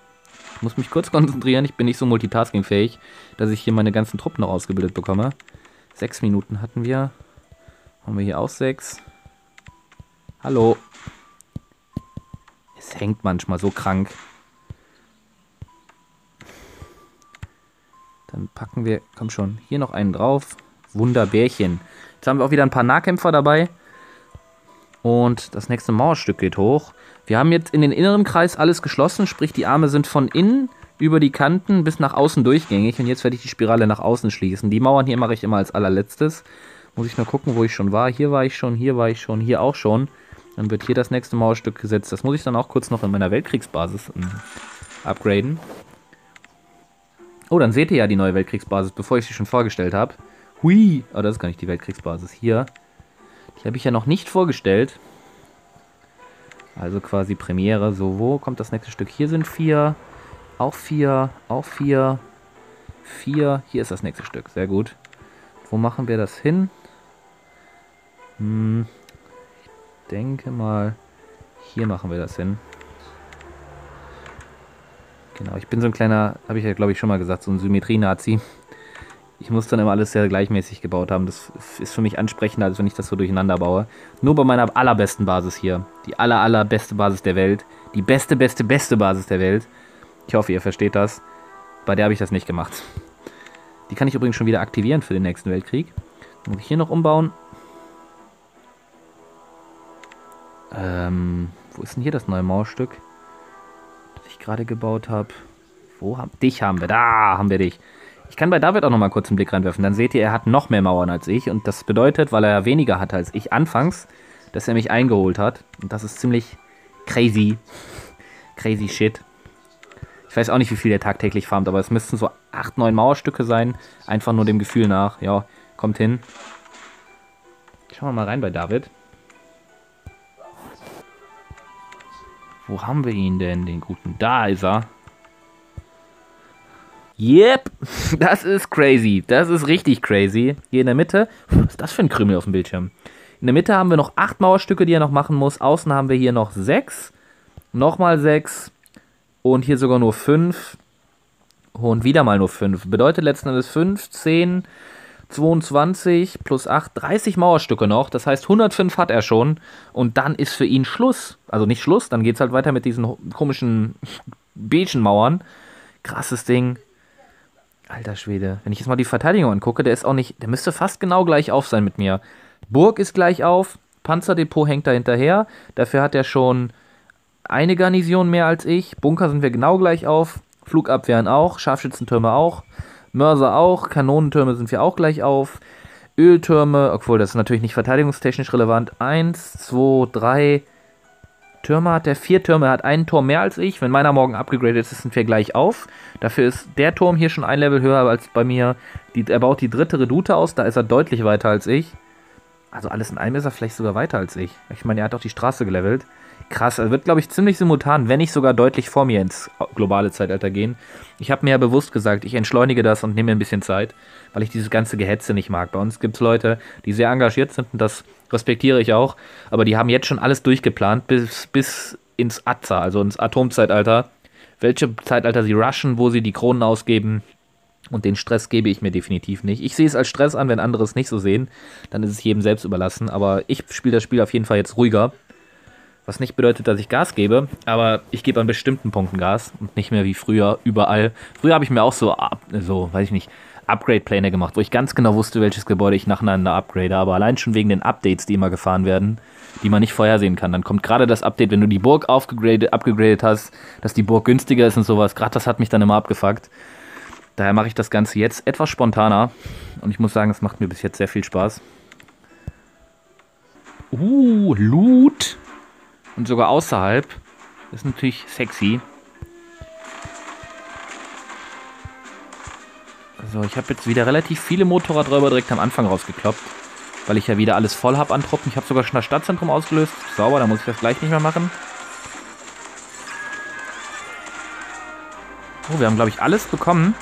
Ich muss mich kurz konzentrieren, ich bin nicht so multitaskingfähig, dass ich hier meine ganzen Truppen noch ausgebildet bekomme. Sechs Minuten hatten wir. Haben wir hier auch sechs. Hallo. Es hängt manchmal so krank. Dann packen wir, komm schon, hier noch einen drauf. Wunderbärchen. Jetzt haben wir auch wieder ein paar Nahkämpfer dabei. Und das nächste Mauerstück geht hoch. Wir haben jetzt in den inneren Kreis alles geschlossen, sprich die Arme sind von innen über die Kanten bis nach außen durchgängig. Und jetzt werde ich die Spirale nach außen schließen. Die Mauern hier mache ich immer als allerletztes. Muss ich nur gucken, wo ich schon war. Hier war ich schon, hier war ich schon, hier auch schon. Dann wird hier das nächste Mauerstück gesetzt. Das muss ich dann auch kurz noch in meiner Weltkriegsbasis ähm, upgraden. Oh, dann seht ihr ja die neue Weltkriegsbasis, bevor ich sie schon vorgestellt habe. Hui! Oh, das ist gar nicht die Weltkriegsbasis. Hier. Die habe ich ja noch nicht vorgestellt. Also quasi Premiere. So, wo kommt das nächste Stück? Hier sind vier. Auch vier. Auch vier. Vier. Hier ist das nächste Stück. Sehr gut. Wo machen wir das hin? Hm. Ich denke mal, hier machen wir das hin. Genau, ich bin so ein kleiner, habe ich ja glaube ich schon mal gesagt, so ein Symmetrie-Nazi. Ich muss dann immer alles sehr gleichmäßig gebaut haben. Das ist für mich ansprechender, als wenn ich das so durcheinander baue. Nur bei meiner allerbesten Basis hier. Die aller, allerbeste Basis der Welt. Die beste, beste, beste Basis der Welt. Ich hoffe, ihr versteht das. Bei der habe ich das nicht gemacht. Die kann ich übrigens schon wieder aktivieren für den nächsten Weltkrieg. Muss ich hier noch umbauen. Ähm, wo ist denn hier das neue Mauerstück? Ich gerade gebaut habe. Wo haben... Dich haben wir. Da haben wir dich. Ich kann bei David auch noch mal kurz einen Blick reinwerfen. Dann seht ihr, er hat noch mehr Mauern als ich. Und das bedeutet, weil er ja weniger hatte als ich anfangs, dass er mich eingeholt hat. Und das ist ziemlich crazy. Crazy shit. Ich weiß auch nicht, wie viel der tagtäglich farmt, aber es müssten so acht, neun Mauerstücke sein. Einfach nur dem Gefühl nach. Ja, kommt hin. Schauen wir mal rein bei David. Wo haben wir ihn denn, den guten? Da ist er. Yep, das ist crazy. Das ist richtig crazy. Hier in der Mitte, was ist das für ein Krümel auf dem Bildschirm? In der Mitte haben wir noch acht Mauerstücke, die er noch machen muss. Außen haben wir hier noch sechs. Nochmal sechs. Und hier sogar nur fünf. Und wieder mal nur fünf. Bedeutet letzten Endes fünf, zehn, zweiundzwanzig plus acht, dreißig Mauerstücke noch. Das heißt, hundertfünf hat er schon. Und dann ist für ihn Schluss. Also nicht Schluss, dann geht es halt weiter mit diesen komischen Bächenmauern. Krasses Ding. Alter Schwede. Wenn ich jetzt mal die Verteidigung angucke, der ist auch nicht, der müsste fast genau gleich auf sein mit mir. Burg ist gleich auf, Panzerdepot hängt da hinterher. Dafür hat er schon eine Garnison mehr als ich. Bunker sind wir genau gleich auf. Flugabwehren auch, Scharfschützentürme auch. Mörser auch, Kanonentürme sind wir auch gleich auf. Öltürme, obwohl das ist natürlich nicht verteidigungstechnisch relevant. Eins, zwei, drei Türme hat der, vier Türme, er hat einen Turm mehr als ich. Wenn meiner morgen abgegradet ist, sind wir gleich auf. Dafür ist der Turm hier schon ein Level höher als bei mir. Die, er baut die dritte Redoute aus, da ist er deutlich weiter als ich. Also alles in allem ist er vielleicht sogar weiter als ich. Ich meine, er hat auch die Straße gelevelt. Krass, er wird, glaube ich, ziemlich simultan, wenn nicht sogar deutlich vor mir ins globale Zeitalter gehen. Ich habe mir ja bewusst gesagt, ich entschleunige das und nehme mir ein bisschen Zeit, weil ich dieses ganze Gehetze nicht mag. Bei uns gibt es Leute, die sehr engagiert sind und das respektiere ich auch, aber die haben jetzt schon alles durchgeplant bis, bis ins Atza, also ins Atomzeitalter. Welche Zeitalter sie rushen, wo sie die Kronen ausgeben. Und den Stress gebe ich mir definitiv nicht. Ich sehe es als Stress an, wenn andere es nicht so sehen. Dann ist es jedem selbst überlassen. Aber ich spiele das Spiel auf jeden Fall jetzt ruhiger. Was nicht bedeutet, dass ich Gas gebe. Aber ich gebe an bestimmten Punkten Gas. Und nicht mehr wie früher überall. Früher habe ich mir auch so, so, weiß ich nicht, Upgrade-Pläne gemacht, wo ich ganz genau wusste, welches Gebäude ich nacheinander upgrade. Aber allein schon wegen den Updates, die immer gefahren werden, die man nicht vorhersehen kann. Dann kommt gerade das Update, wenn du die Burg aufgegradet, abgegradet hast, dass die Burg günstiger ist und sowas. Gerade das hat mich dann immer abgefuckt. Daher mache ich das Ganze jetzt etwas spontaner. Und ich muss sagen, es macht mir bis jetzt sehr viel Spaß. Uh, Loot. Und sogar außerhalb. Das ist natürlich sexy. So, ich habe jetzt wieder relativ viele Motorradräuber direkt am Anfang rausgekloppt. Weil ich ja wieder alles voll habe an Truppen. Ich habe sogar schon das Stadtzentrum ausgelöst. Sauber, da muss ich das gleich nicht mehr machen. Oh, wir haben, glaube ich, alles bekommen.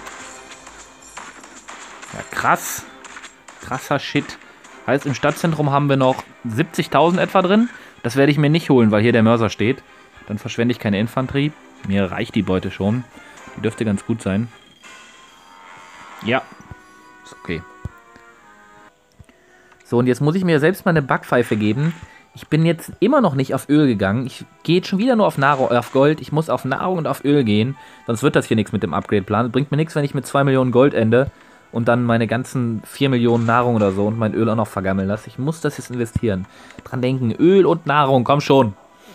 Ja, krass. Krasser Shit. Heißt, im Stadtzentrum haben wir noch siebzigtausend etwa drin. Das werde ich mir nicht holen, weil hier der Mörser steht. Dann verschwende ich keine Infanterie. Mir reicht die Beute schon. Die dürfte ganz gut sein. Ja. Ist okay. So, und jetzt muss ich mir selbst mal eine Backpfeife geben. Ich bin jetzt immer noch nicht auf Öl gegangen. Ich gehe jetzt schon wieder nur auf, Nahrung, auf Gold. Ich muss auf Nahrung und auf Öl gehen. Sonst wird das hier nichts mit dem Upgrade-Plan. Das bringt mir nichts, wenn ich mit zwei Millionen Gold ende und dann meine ganzen vier Millionen Nahrung oder so und mein Öl auch noch vergammeln lasse. Ich muss das jetzt investieren. Dran denken, Öl und Nahrung, komm schon.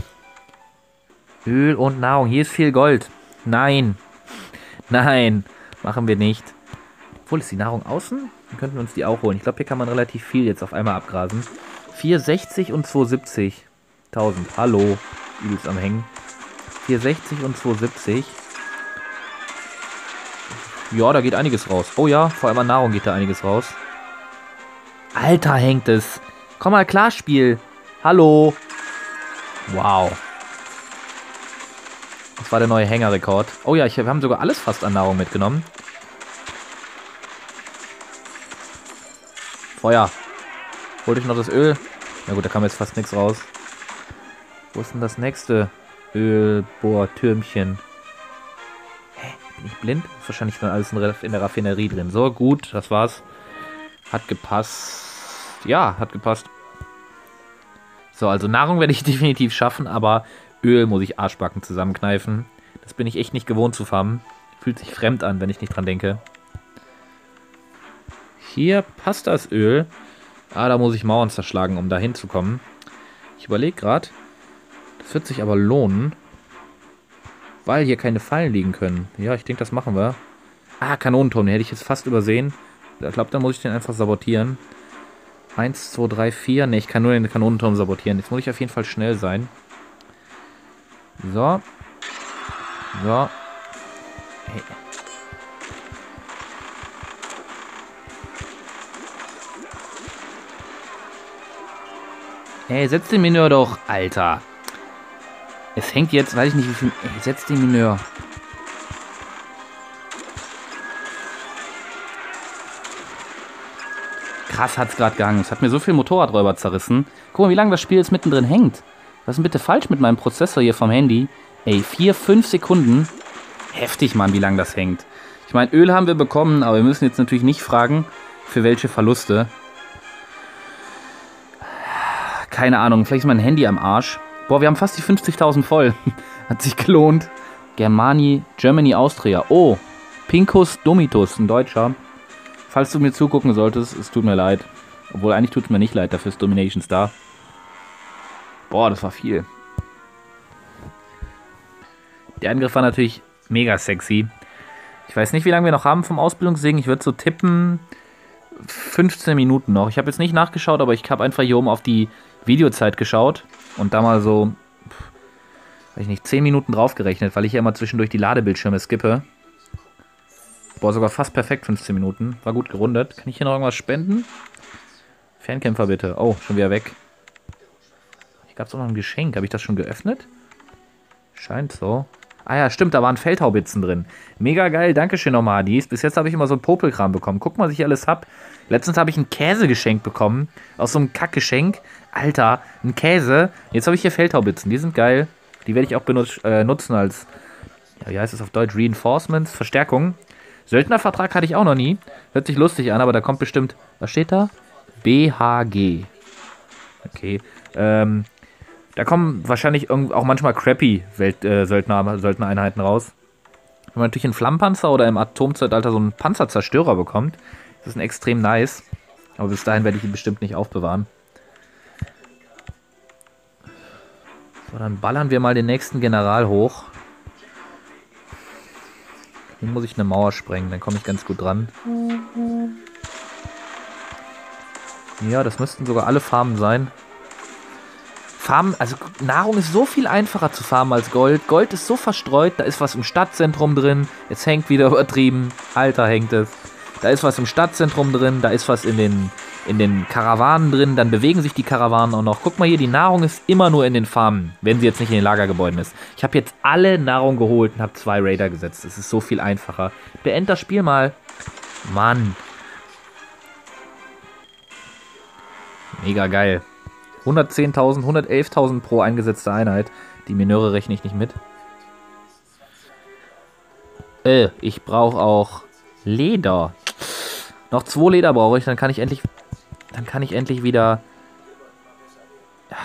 Öl und Nahrung, hier ist viel Gold. Nein. Nein, machen wir nicht. Obwohl, ist die Nahrung außen? Dann könnten wir uns die auch holen. Ich glaube, hier kann man relativ viel jetzt auf einmal abgrasen. vierhundertsechzig und zweihundertsiebzigtausend. Hallo. Übelst am Hängen. vierhundertsechzig und zweihundertsiebzig. Ja, da geht einiges raus. Oh ja, vor allem an Nahrung geht da einiges raus. Alter, hängt es. Komm mal klar, Spiel. Hallo. Wow. Das war der neue Hängerrekord. Oh ja, ich, wir haben sogar alles fast an Nahrung mitgenommen. Feuer. Holt euch noch das Öl. Na gut, da kam jetzt fast nichts raus. Wo ist denn das nächste Ölbohrtürmchen? Hä? Bin ich blind? Ist wahrscheinlich dann alles in der Raffinerie drin. So, gut, das war's. Hat gepasst. Ja, hat gepasst. So, also Nahrung werde ich definitiv schaffen, aber Öl muss ich Arschbacken zusammenkneifen. Das bin ich echt nicht gewohnt zu farmen. Fühlt sich fremd an, wenn ich nicht dran denke. Hier passt das Öl. Ah, da muss ich Mauern zerschlagen, um da hinzukommen. Ich überlege gerade. Das wird sich aber lohnen. Weil hier keine Fallen liegen können. Ja, ich denke, das machen wir. Ah, Kanonenturm, den hätte ich jetzt fast übersehen. Ich glaube, da muss ich den einfach sabotieren. eins, zwei, drei, vier. Ne, ich kann nur den Kanonenturm sabotieren. Jetzt muss ich auf jeden Fall schnell sein. So. So. Hey. Ey, setz den Mineur doch, Alter. Es hängt jetzt, weiß ich nicht wie viel... Ey, setz den Mineur. Krass hat's gerade gehangen. Es hat mir so viel Motorradräuber zerrissen. Guck mal, wie lange das Spiel jetzt mittendrin hängt. Was ist denn bitte falsch mit meinem Prozessor hier vom Handy? Ey, vier, fünf Sekunden. Heftig, Mann, wie lange das hängt. Ich meine, Öl haben wir bekommen, aber wir müssen jetzt natürlich nicht fragen, für welche Verluste. Keine Ahnung, vielleicht ist mein Handy am Arsch. Boah, wir haben fast die fünfzigtausend voll. Hat sich gelohnt. Germani, Germany, Austria. Oh, Pincus Domitus, ein Deutscher. Falls du mir zugucken solltest, es tut mir leid. Obwohl, eigentlich tut es mir nicht leid, dafür ist Domination Star. Boah, das war viel. Der Angriff war natürlich mega sexy. Ich weiß nicht, wie lange wir noch haben vom Ausbildungssegen. Ich würde so tippen fünfzehn Minuten noch. Ich habe jetzt nicht nachgeschaut, aber ich habe einfach hier oben auf die Videozeit geschaut und da mal so, weiß ich nicht, zehn Minuten draufgerechnet, weil ich ja immer zwischendurch die Ladebildschirme skippe. Boah, sogar fast perfekt fünfzehn Minuten. War gut gerundet. Kann ich hier noch irgendwas spenden? Fernkämpfer bitte. Oh, schon wieder weg. Hier gab es auch noch ein Geschenk. Habe ich das schon geöffnet? Scheint so. Ah ja, stimmt, da waren Feldhaubitzen drin. Mega geil, dankeschön nochmal, Dies. Bis jetzt habe ich immer so ein Popelkram bekommen. Guck mal, was ich alles hab. Letztens habe ich ein Käsegeschenk bekommen. Aus so einem Kackgeschenk. Alter, ein Käse. Jetzt habe ich hier Feldhaubitzen. Die sind geil. Die werde ich auch benutz, äh, nutzen als, ja, wie heißt es auf Deutsch? Reinforcements, Verstärkung. Söldnervertrag hatte ich auch noch nie. Hört sich lustig an, aber da kommt bestimmt, was steht da? B H G. Okay. Ähm, da kommen wahrscheinlich auch manchmal crappy Welt, äh, Söldner, Söldnereinheiten raus. Wenn man natürlich einen Flammenpanzer oder im Atomzeitalter so einen Panzerzerstörer bekommt, das ist ein extrem nice. Aber bis dahin werde ich ihn bestimmt nicht aufbewahren. So, dann ballern wir mal den nächsten General hoch. Hier muss ich eine Mauer sprengen, dann komme ich ganz gut dran. Ja, das müssten sogar alle Farmen sein. Farmen, also Nahrung ist so viel einfacher zu farmen als Gold. Gold ist so verstreut, da ist was im Stadtzentrum drin. Jetzt hängt wieder übertrieben. Alter, hängt es. Da ist was im Stadtzentrum drin, da ist was in den, in den Karawanen drin. Dann bewegen sich die Karawanen auch noch. Guck mal hier, die Nahrung ist immer nur in den Farmen, wenn sie jetzt nicht in den Lagergebäuden ist. Ich habe jetzt alle Nahrung geholt und habe zwei Raider gesetzt. Das ist so viel einfacher. Beend das Spiel mal. Mann. Mega geil. hundertzehntausend, hundertelftausend pro eingesetzte Einheit. Die Mineure rechne ich nicht mit. Äh, ich brauche auch Leder. Noch zwei Leder brauche ich, dann kann ich endlich... Dann kann ich endlich wieder... Ja.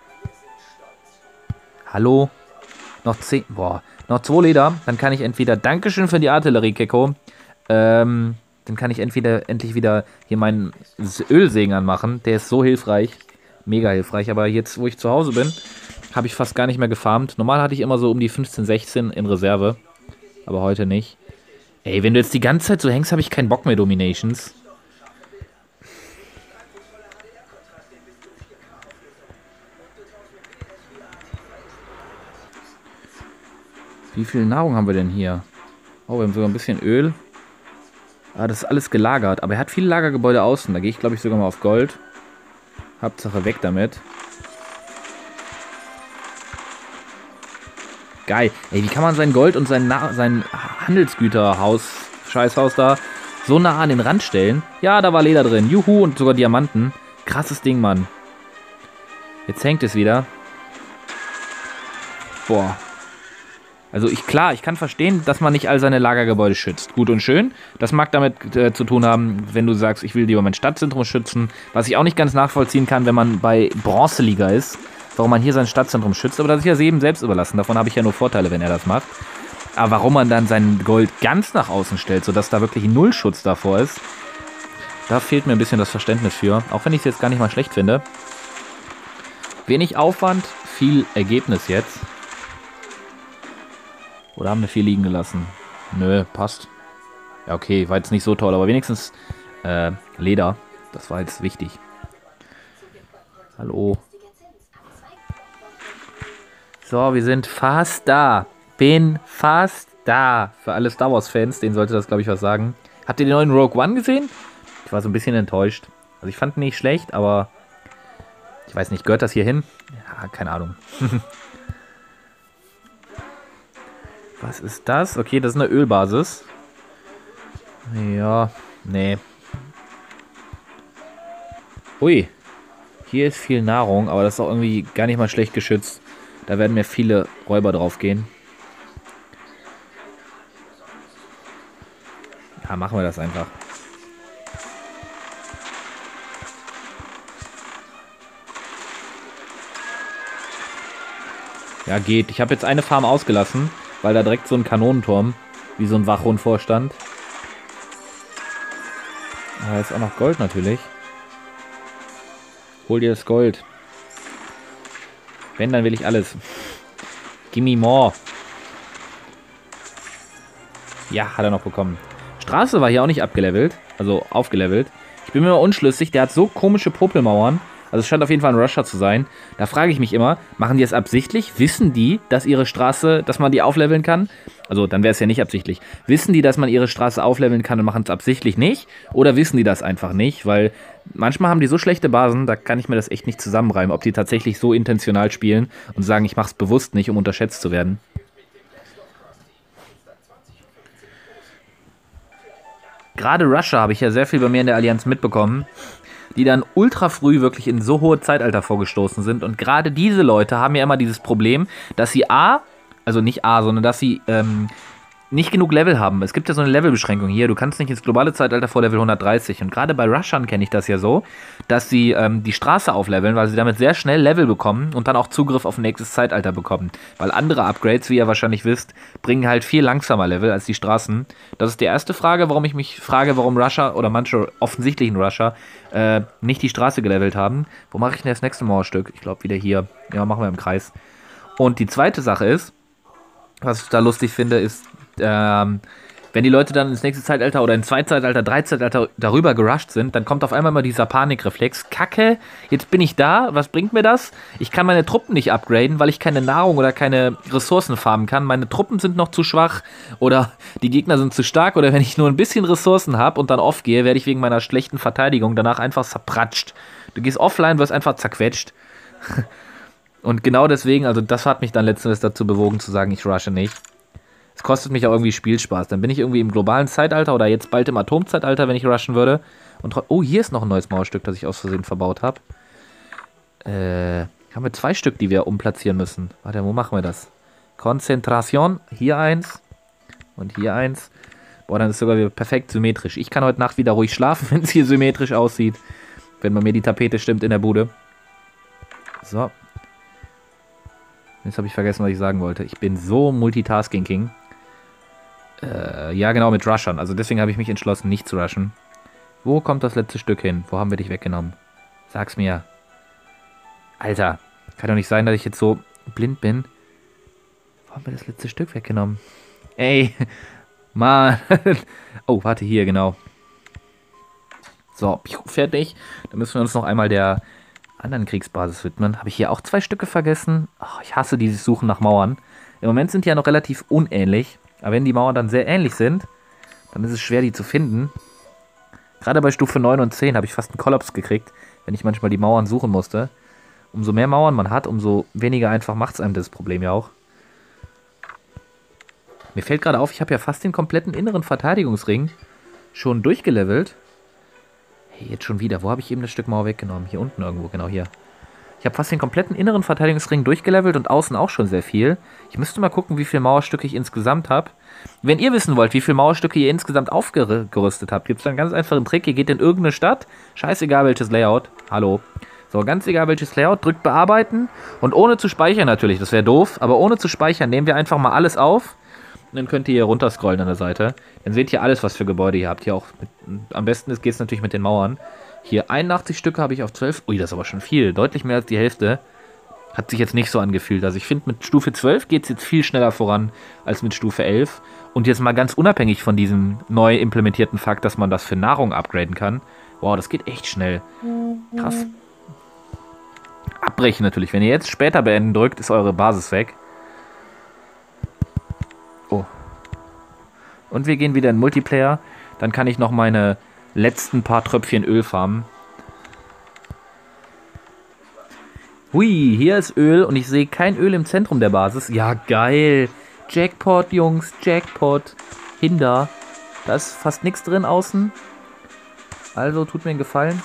Hallo? Noch zehn... Boah. Noch zwei Leder, dann kann ich entweder... Dankeschön für die Artillerie, Keko. Ähm... Dann kann ich entweder endlich wieder hier meinen Ölsägen anmachen. Der ist so hilfreich. Mega hilfreich. Aber jetzt, wo ich zu Hause bin, habe ich fast gar nicht mehr gefarmt. Normal hatte ich immer so um die fünfzehn, sechzehn in Reserve. Aber heute nicht. Ey, wenn du jetzt die ganze Zeit so hängst, habe ich keinen Bock mehr, Dominations. Wie viel Nahrung haben wir denn hier? Oh, wir haben sogar ein bisschen Öl. Ah, das ist alles gelagert. Aber er hat viele Lagergebäude außen. Da gehe ich, glaube ich, sogar mal auf Gold. Hauptsache weg damit. Geil. Ey, wie kann man sein Gold und sein, Na sein Handelsgüterhaus, Scheißhaus da, so nah an den Rand stellen? Ja, da war Leder drin. Juhu, und sogar Diamanten. Krasses Ding, Mann. Jetzt hängt es wieder. Boah. Also ich, klar, ich kann verstehen, dass man nicht all seine Lagergebäude schützt. Gut und schön. Das mag damit äh, zu tun haben, wenn du sagst, ich will lieber mein Stadtzentrum schützen. Was ich auch nicht ganz nachvollziehen kann, wenn man bei Bronzeliga ist, warum man hier sein Stadtzentrum schützt. Aber das ist ja jedem selbst überlassen. Davon habe ich ja nur Vorteile, wenn er das macht. Aber warum man dann sein Gold ganz nach außen stellt, sodass da wirklich ein Nullschutz davor ist, da fehlt mir ein bisschen das Verständnis für. Auch wenn ich es jetzt gar nicht mal schlecht finde. Wenig Aufwand, viel Ergebnis jetzt. Oder haben wir viel liegen gelassen? Nö, passt. Ja, okay, war jetzt nicht so toll, aber wenigstens äh, Leder. Das war jetzt wichtig. Hallo. So, wir sind fast da. Bin fast da. Für alle Star Wars-Fans, denen sollte das, glaube ich, was sagen. Habt ihr den neuen Rogue One gesehen? Ich war so ein bisschen enttäuscht. Also ich fand ihn nicht schlecht, aber ich weiß nicht, gehört das hier hin? Ja, keine Ahnung. Was ist das? Okay, das ist eine Ölbasis. Ja, nee. Ui. Hier ist viel Nahrung, aber das ist auch irgendwie gar nicht mal schlecht geschützt. Da werden mir viele Räuber drauf gehen. Ja, machen wir das einfach. Ja, geht. Ich habe jetzt eine Farm ausgelassen, weil da direkt so ein Kanonenturm, wie so ein Wachhund vorstand. Da ist auch noch Gold natürlich. Hol dir das Gold. Wenn, dann will ich alles. Gimme more. Ja, hat er noch bekommen. Straße war hier auch nicht abgelevelt. Also aufgelevelt. Ich bin mir immer unschlüssig. Der hat so komische Popelmauern. Also es scheint auf jeden Fall ein Rusher zu sein. Da frage ich mich immer, machen die es absichtlich? Wissen die, dass ihre Straße, dass man die aufleveln kann? Also dann wäre es ja nicht absichtlich. Wissen die, dass man ihre Straße aufleveln kann und machen es absichtlich nicht? Oder wissen die das einfach nicht? Weil manchmal haben die so schlechte Basen, da kann ich mir das echt nicht zusammenreimen, ob die tatsächlich so intentional spielen und sagen, ich mache es bewusst nicht, um unterschätzt zu werden. Gerade Rusher habe ich ja sehr viel bei mir in der Allianz mitbekommen, die dann ultra früh wirklich in so hohe Zeitalter vorgestoßen sind. Und gerade diese Leute haben ja immer dieses Problem, dass sie A, also nicht A, sondern dass sie ähm, nicht genug Level haben. Es gibt ja so eine Levelbeschränkung hier. Du kannst nicht ins globale Zeitalter vor Level hundertdreißig. Und gerade bei Rushern kenne ich das ja so, dass sie ähm, die Straße aufleveln, weil sie damit sehr schnell Level bekommen und dann auch Zugriff auf ein nächstes Zeitalter bekommen. Weil andere Upgrades, wie ihr wahrscheinlich wisst, bringen halt viel langsamer Level als die Straßen. Das ist die erste Frage, warum ich mich frage, warum Rusher oder manche offensichtlichen Rusher äh, nicht die Straße gelevelt haben. Wo mache ich denn das nächste Mauerstück? Ich glaube wieder hier. Ja, machen wir im Kreis. Und die zweite Sache ist, was ich da lustig finde, ist, ähm, wenn die Leute dann ins nächste Zeitalter oder ins zweite Zeitalter, drei Zeitalter darüber gerusht sind, dann kommt auf einmal mal dieser Panikreflex. Kacke, jetzt bin ich da, was bringt mir das? Ich kann meine Truppen nicht upgraden, weil ich keine Nahrung oder keine Ressourcen farmen kann. Meine Truppen sind noch zu schwach oder die Gegner sind zu stark oder wenn ich nur ein bisschen Ressourcen habe und dann off gehe, werde ich wegen meiner schlechten Verteidigung danach einfach zerpratscht. Du gehst offline, wirst einfach zerquetscht. Und genau deswegen, also das hat mich dann letztendlich dazu bewogen zu sagen, ich rushe nicht. Es kostet mich auch irgendwie Spielspaß. Dann bin ich irgendwie im globalen Zeitalter oder jetzt bald im Atomzeitalter, wenn ich rushen würde. Und oh, hier ist noch ein neues Mauerstück, das ich aus Versehen verbaut habe. Äh, haben wir zwei Stück, die wir umplatzieren müssen. Warte, wo machen wir das? Konzentration. Hier eins. Und hier eins. Boah, dann ist es sogar wieder perfekt symmetrisch. Ich kann heute Nacht wieder ruhig schlafen, wenn es hier symmetrisch aussieht. Wenn bei mir die Tapete stimmt in der Bude. So. Jetzt habe ich vergessen, was ich sagen wollte. Ich bin so Multitasking-King. Äh, ja, genau, mit Rushern. Also deswegen habe ich mich entschlossen, nicht zu rushen. Wo kommt das letzte Stück hin? Wo haben wir dich weggenommen? Sag's mir. Alter, kann doch nicht sein, dass ich jetzt so blind bin. Wo haben wir das letzte Stück weggenommen? Ey, Mann. Oh, warte, hier, genau. So, fertig. Dann müssen wir uns noch einmal der anderen Kriegsbasis widmen. Habe ich hier auch zwei Stücke vergessen? Oh, ich hasse dieses Suchen nach Mauern. Im Moment sind die ja noch relativ unähnlich. Aber wenn die Mauern dann sehr ähnlich sind, dann ist es schwer, die zu finden. Gerade bei Stufe neun und zehn habe ich fast einen Kollaps gekriegt, wenn ich manchmal die Mauern suchen musste. Umso mehr Mauern man hat, umso weniger einfach macht es einem das Problem ja auch. Mir fällt gerade auf, ich habe ja fast den kompletten inneren Verteidigungsring schon durchgelevelt. Hey, jetzt schon wieder. Wo habe ich eben das Stück Mauer weggenommen? Hier unten irgendwo, genau hier. Ich habe fast den kompletten inneren Verteidigungsring durchgelevelt und außen auch schon sehr viel. Ich müsste mal gucken, wie viele Mauerstücke ich insgesamt habe. Wenn ihr wissen wollt, wie viele Mauerstücke ihr insgesamt aufgerüstet habt, gibt es einen ganz einfachen Trick. Ihr geht in irgendeine Stadt, scheißegal welches Layout. Hallo. So, ganz egal welches Layout, drückt bearbeiten und ohne zu speichern natürlich, das wäre doof, aber ohne zu speichern nehmen wir einfach mal alles auf. Und dann könnt ihr hier runterscrollen an der Seite. Dann seht ihr alles, was für Gebäude ihr habt. Hier auch mit, am besten geht es natürlich mit den Mauern. Hier einundachtzig Stücke habe ich auf zwölf. Ui, das ist aber schon viel. Deutlich mehr als die Hälfte. Hat sich jetzt nicht so angefühlt. Also ich finde, mit Stufe zwölf geht es jetzt viel schneller voran als mit Stufe elf. Und jetzt mal ganz unabhängig von diesem neu implementierten Fakt, dass man das für Nahrung upgraden kann. Wow, das geht echt schnell. Krass. Abbrechen natürlich. Wenn ihr jetzt später beenden drückt, ist eure Basis weg. Oh. Und wir gehen wieder in Multiplayer. Dann kann ich noch meine letzten paar Tröpfchen Öl farmen. Hui, hier ist Öl und ich sehe kein Öl im Zentrum der Basis. Ja, geil. Jackpot, Jungs, Jackpot. Hinder. Da ist fast nichts drin außen. Also, tut mir einen Gefallen.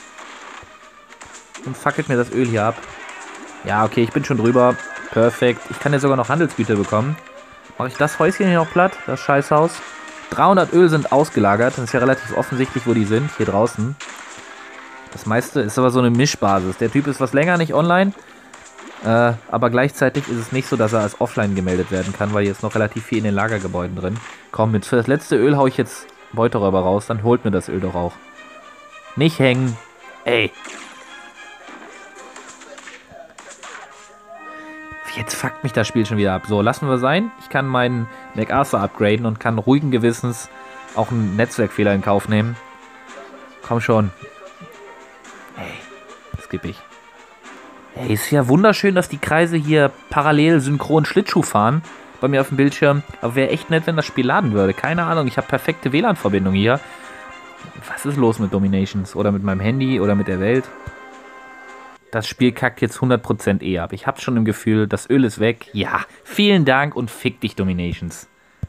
Und fackelt mir das Öl hier ab. Ja, okay, ich bin schon drüber. Perfekt. Ich kann ja sogar noch Handelsgüter bekommen. Mache ich das Häuschen hier noch platt? Das Scheißhaus. dreihundert Öl sind ausgelagert. Das ist ja relativ offensichtlich, wo die sind. Hier draußen. Das meiste ist aber so eine Mischbasis. Der Typ ist was länger nicht online. Äh, aber gleichzeitig ist es nicht so, dass er als offline gemeldet werden kann, weil hier ist noch relativ viel in den Lagergebäuden drin. Komm, mit für das letzte Öl haue ich jetzt Beuteräuber raus. Dann holt mir das Öl doch auch. Nicht hängen. Ey. Jetzt fuckt mich das Spiel schon wieder ab. So, lassen wir sein. Ich kann meinen MacArthur upgraden und kann ruhigen Gewissens auch einen Netzwerkfehler in Kauf nehmen. Komm schon. Hey, das gebe ich. Hey, ist ja wunderschön, dass die Kreise hier parallel synchron Schlittschuh fahren bei mir auf dem Bildschirm. Aber wäre echt nett, wenn das Spiel laden würde. Keine Ahnung, ich habe perfekte W L A N-Verbindung hier. Was ist los mit Dominations? Oder mit meinem Handy oder mit der Welt? Das Spiel kackt jetzt hundert Prozent eh ab. Ich hab's schon im Gefühl, das Öl ist weg. Ja, vielen Dank und fick dich, Dominations.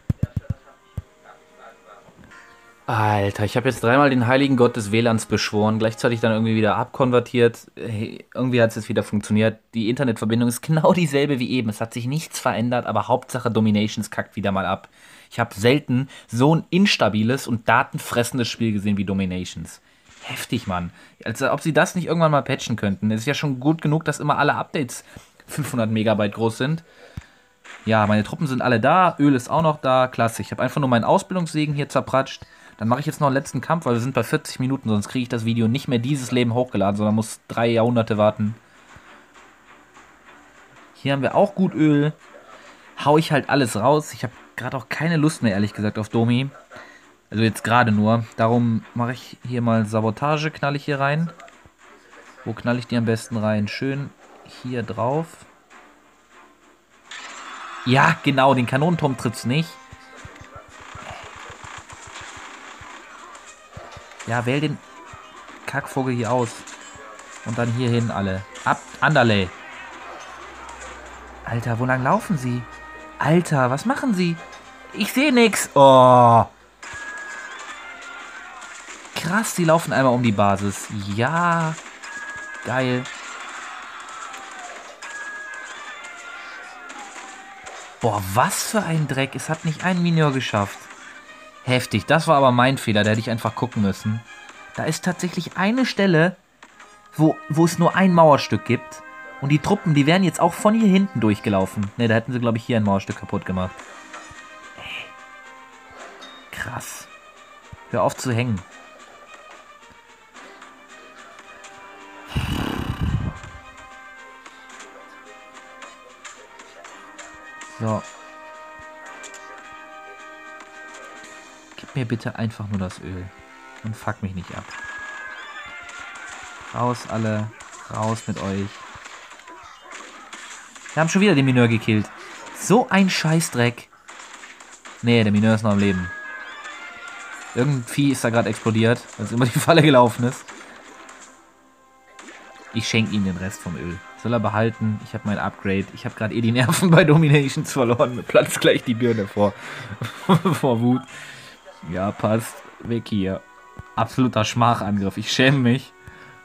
Alter, ich habe jetzt dreimal den heiligen Gott des W L A Ns beschworen, gleichzeitig dann irgendwie wieder abkonvertiert. Hey, irgendwie hat es jetzt wieder funktioniert. Die Internetverbindung ist genau dieselbe wie eben. Es hat sich nichts verändert, aber Hauptsache Dominations kackt wieder mal ab. Ich habe selten so ein instabiles und datenfressendes Spiel gesehen wie Dominations. Heftig, Mann. Als ob sie das nicht irgendwann mal patchen könnten. Es ist ja schon gut genug, dass immer alle Updates fünfhundert Megabyte groß sind. Ja, meine Truppen sind alle da. Öl ist auch noch da. Klasse. Ich habe einfach nur meinen Ausbildungssegen hier zerpratscht. Dann mache ich jetzt noch einen letzten Kampf, weil wir sind bei vierzig Minuten. Sonst kriege ich das Video nicht mehr dieses Leben hochgeladen, sondern muss drei Jahrhunderte warten. Hier haben wir auch gut Öl. Hau ich halt alles raus. Ich habe gerade auch keine Lust mehr, ehrlich gesagt, auf Domi. Also jetzt gerade nur. Darum mache ich hier mal Sabotage, knall ich hier rein. Wo knall ich die am besten rein? Schön hier drauf. Ja, genau, den Kanonenturm trifft's nicht. Ja, wähl den Kackvogel hier aus. Und dann hier hin alle. Ab, Anderley. Alter, wo lang laufen sie? Alter, was machen sie? Ich sehe nix. Oh. Krass, die laufen einmal um die Basis. Ja. Geil. Boah, was für ein Dreck. Es hat nicht ein Mineur geschafft. Heftig. Das war aber mein Fehler. Da hätte ich einfach gucken müssen. Da ist tatsächlich eine Stelle, wo, wo es nur ein Mauerstück gibt. Und die Truppen, die wären jetzt auch von hier hinten durchgelaufen. Ne, da hätten sie, glaube ich, hier ein Mauerstück kaputt gemacht. Ey. Krass. Hör auf zu hängen. So. Gib mir bitte einfach nur das Öl. Und fuck mich nicht ab. Raus alle. Raus mit euch. Wir haben schon wieder den Mineur gekillt. So ein Scheißdreck. Nee, der Mineur ist noch am Leben. Irgendein Vieh ist da gerade explodiert, weil es immer die Falle gelaufen ist. Ich schenke ihm den Rest vom Öl. Soll er behalten. Ich habe mein Upgrade. Ich habe gerade eh die Nerven bei Dominations verloren. Mir platzt gleich die Birne vor. vor Wut. Ja, passt. Weg hier. Absoluter Schmachangriff. Ich schäme mich.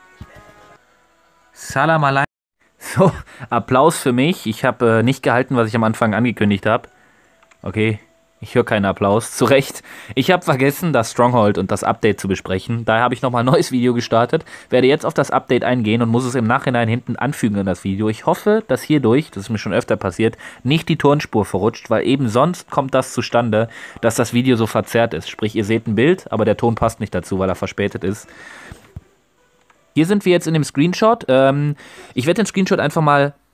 Salam alaikum. So, Applaus für mich. Ich habe äh, nicht gehalten, was ich am Anfang angekündigt habe. Okay. Ich höre keinen Applaus. Zu Recht. Ich habe vergessen, das Stronghold und das Update zu besprechen. Daher habe ich nochmal ein neues Video gestartet. Werde jetzt auf das Update eingehen und muss es im Nachhinein hinten anfügen an das Video. Ich hoffe, dass hierdurch, das ist mir schon öfter passiert, nicht die Tonspur verrutscht, weil eben sonst kommt das zustande, dass das Video so verzerrt ist. Sprich, ihr seht ein Bild, aber der Ton passt nicht dazu, weil er verspätet ist. Hier sind wir jetzt in dem Screenshot. Ähm, ich werde den Screenshot einfach mal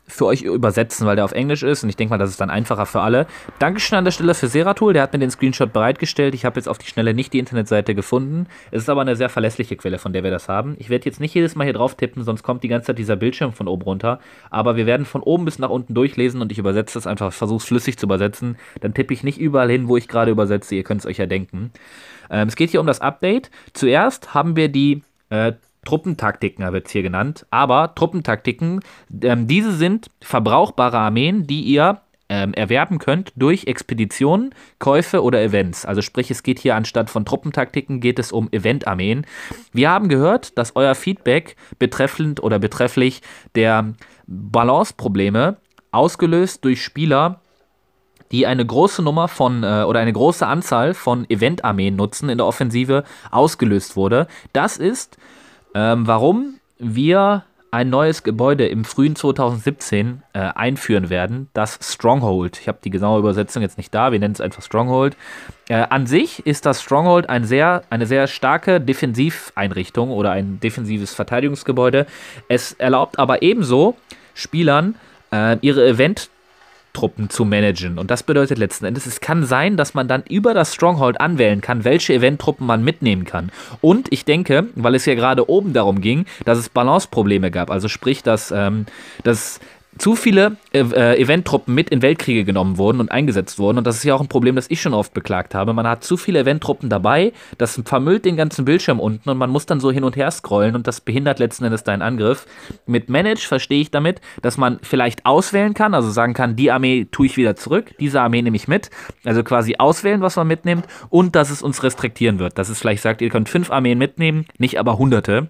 für euch übersetzen, weil der auf Englisch ist und ich denke mal, das ist dann einfacher für alle. Dankeschön an der Stelle für Seratul, der hat mir den Screenshot bereitgestellt. Ich habe jetzt auf die Schnelle nicht die Internetseite gefunden. Es ist aber eine sehr verlässliche Quelle, von der wir das haben. Ich werde jetzt nicht jedes Mal hier drauf tippen, sonst kommt die ganze Zeit dieser Bildschirm von oben runter. Aber wir werden von oben bis nach unten durchlesen und ich übersetze das einfach, versuche es flüssig zu übersetzen. Dann tippe ich nicht überall hin, wo ich gerade übersetze. Ihr könnt es euch ja denken. Ähm, es geht hier um das Update. Zuerst haben wir die äh, Truppentaktiken wird es hier genannt, aber Truppentaktiken, ähm, diese sind verbrauchbare Armeen, die ihr ähm, erwerben könnt durch Expeditionen, Käufe oder Events. Also sprich, es geht hier anstatt von Truppentaktiken, geht es um Eventarmeen. Wir haben gehört, dass euer Feedback betreffend oder betrefflich der Balanceprobleme ausgelöst durch Spieler, die eine große Nummer von äh, oder eine große Anzahl von Eventarmeen nutzen in der Offensive, ausgelöst wurde. Das ist Ähm, warum wir ein neues Gebäude im frühen zwanzig siebzehn äh, einführen werden, das Stronghold. Ich habe die genaue Übersetzung jetzt nicht da, wir nennen es einfach Stronghold. Äh, an sich ist das Stronghold ein sehr, eine sehr starke Defensiveinrichtung oder ein defensives Verteidigungsgebäude. Es erlaubt aber ebenso Spielern, äh, ihre Event- Truppen zu managen. Und das bedeutet letzten Endes, es kann sein, dass man dann über das Stronghold anwählen kann, welche Eventtruppen man mitnehmen kann. Und ich denke, weil es ja gerade oben darum ging, dass es Balanceprobleme gab, also sprich, dass, ähm, dass zu viele äh, Eventtruppen mit in Weltkriege genommen wurden und eingesetzt wurden. Und das ist ja auch ein Problem, das ich schon oft beklagt habe. Man hat zu viele Eventtruppen dabei, das vermüllt den ganzen Bildschirm unten und man muss dann so hin und her scrollen und das behindert letzten Endes deinen Angriff. Mit Manage verstehe ich damit, dass man vielleicht auswählen kann, also sagen kann, die Armee tue ich wieder zurück, diese Armee nehme ich mit. Also quasi auswählen, was man mitnimmt und dass es uns restriktieren wird. Dass es vielleicht sagt, ihr könnt fünf Armeen mitnehmen, nicht aber hunderte.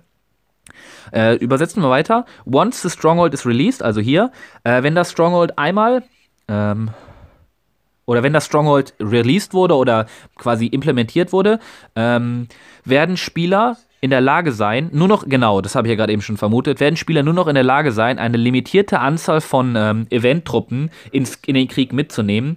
Äh, übersetzen wir weiter. Once the Stronghold is released, also hier, äh, wenn das Stronghold einmal ähm, oder wenn das Stronghold released wurde oder quasi implementiert wurde, ähm, werden Spieler in der Lage sein, nur noch, genau, das habe ich ja gerade eben schon vermutet, werden Spieler nur noch in der Lage sein, eine limitierte Anzahl von ähm, Eventtruppen ins, in den Krieg mitzunehmen.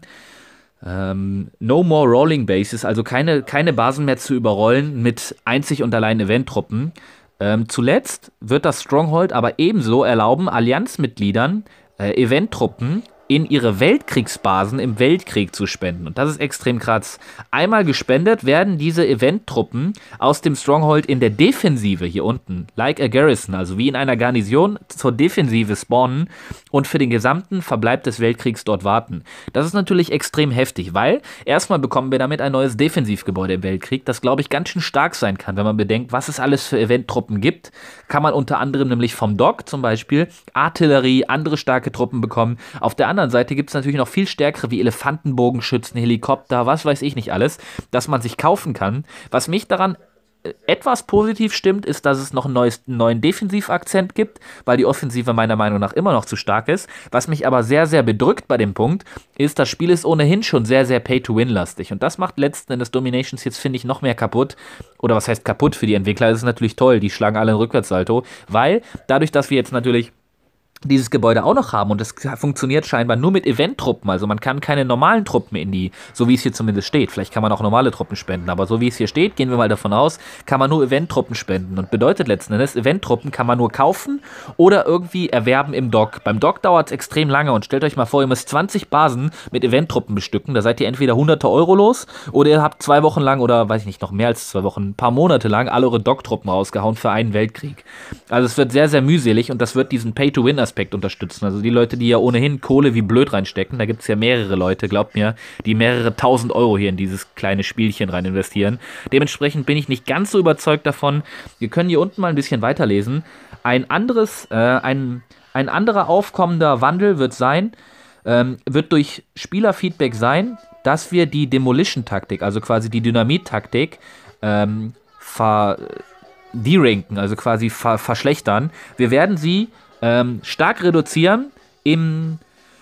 Ähm, no more rolling bases, also keine, keine Basen mehr zu überrollen mit einzig und allein Eventtruppen. Ähm, zuletzt wird das Stronghold aber ebenso erlauben, Allianzmitgliedern äh, Eventtruppen in ihre Weltkriegsbasen im Weltkrieg zu spenden. Und das ist extrem krass. Einmal gespendet werden diese Eventtruppen aus dem Stronghold in der Defensive hier unten, like a garrison, also wie in einer Garnison zur Defensive spawnen und für den gesamten Verbleib des Weltkriegs dort warten. Das ist natürlich extrem heftig, weil erstmal bekommen wir damit ein neues Defensivgebäude im Weltkrieg, das, glaube ich, ganz schön stark sein kann, wenn man bedenkt, was es alles für Eventtruppen gibt. Kann man unter anderem nämlich vom Dock zum Beispiel Artillerie, andere starke Truppen bekommen. Auf der anderen Seite gibt es natürlich noch viel stärkere wie Elefantenbogenschützen, Helikopter, was weiß ich nicht alles, dass man sich kaufen kann. Was mich daran etwas positiv stimmt, ist, dass es noch einen, neues, einen neuen Defensivakzent gibt, weil die Offensive meiner Meinung nach immer noch zu stark ist. Was mich aber sehr, sehr bedrückt bei dem Punkt, ist, das Spiel ist ohnehin schon sehr, sehr Pay-to-Win-lastig. Und das macht letzten Endes Dominations jetzt, finde ich, noch mehr kaputt. Oder was heißt kaputt für die Entwickler? Das ist natürlich toll, die schlagen alle einen Rückwärtssalto, weil dadurch, dass wir jetzt natürlich dieses Gebäude auch noch haben und es funktioniert scheinbar nur mit Eventtruppen, also man kann keine normalen Truppen in die, so wie es hier zumindest steht, vielleicht kann man auch normale Truppen spenden, aber so wie es hier steht, gehen wir mal davon aus, kann man nur Eventtruppen spenden und bedeutet letzten Endes, Eventtruppen kann man nur kaufen oder irgendwie erwerben im Dock. Beim Dock dauert es extrem lange und stellt euch mal vor, ihr müsst zwanzig Basen mit Eventtruppen bestücken, da seid ihr entweder hunderte Euro los oder ihr habt zwei Wochen lang oder weiß ich nicht, noch mehr als zwei Wochen, ein paar Monate lang alle eure Docktruppen rausgehauen für einen Weltkrieg. Also es wird sehr, sehr mühselig und das wird diesen Pay-to-Win Aspekt unterstützen. Also die Leute, die ja ohnehin Kohle wie blöd reinstecken, da gibt es ja mehrere Leute, glaubt mir, die mehrere tausend Euro hier in dieses kleine Spielchen rein investieren. Dementsprechend bin ich nicht ganz so überzeugt davon. Wir können hier unten mal ein bisschen weiterlesen. Ein anderes, äh, ein, ein anderer aufkommender Wandel wird sein, ähm, wird durch Spielerfeedback sein, dass wir die Demolition-Taktik, also quasi die Dynamit-Taktik, ähm, ver deranken, also quasi ver verschlechtern. Wir werden sie ähm, stark reduzieren, im,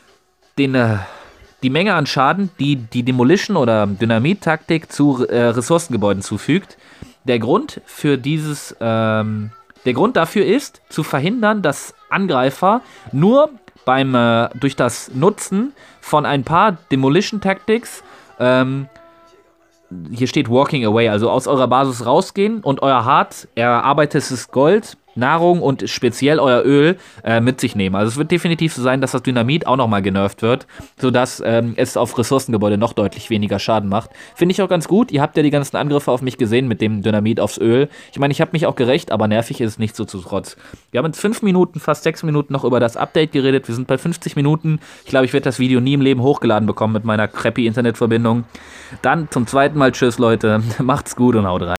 den, äh, die Menge an Schaden, die die Demolition- oder Dynamit-Taktik zu äh, Ressourcengebäuden zufügt. Der Grund für dieses, ähm, der Grund dafür ist, zu verhindern, dass Angreifer nur beim, äh, durch das Nutzen von ein paar Demolition-Tactics, ähm, hier steht Walking Away, also aus eurer Basis rausgehen und euer hart erarbeitetes Gold Nahrung und speziell euer Öl äh, mit sich nehmen. Also es wird definitiv so sein, dass das Dynamit auch nochmal genervt wird, sodass ähm, es auf Ressourcengebäude noch deutlich weniger Schaden macht. Finde ich auch ganz gut. Ihr habt ja die ganzen Angriffe auf mich gesehen mit dem Dynamit aufs Öl. Ich meine, ich habe mich auch gerecht, aber nervig ist es nicht so zu trotz. Wir haben jetzt fünf Minuten, fast sechs Minuten noch über das Update geredet. Wir sind bei fünfzig Minuten. Ich glaube, ich werde das Video nie im Leben hochgeladen bekommen mit meiner crappy Internetverbindung. Dann zum zweiten Mal tschüss, Leute. Macht's gut und haut rein.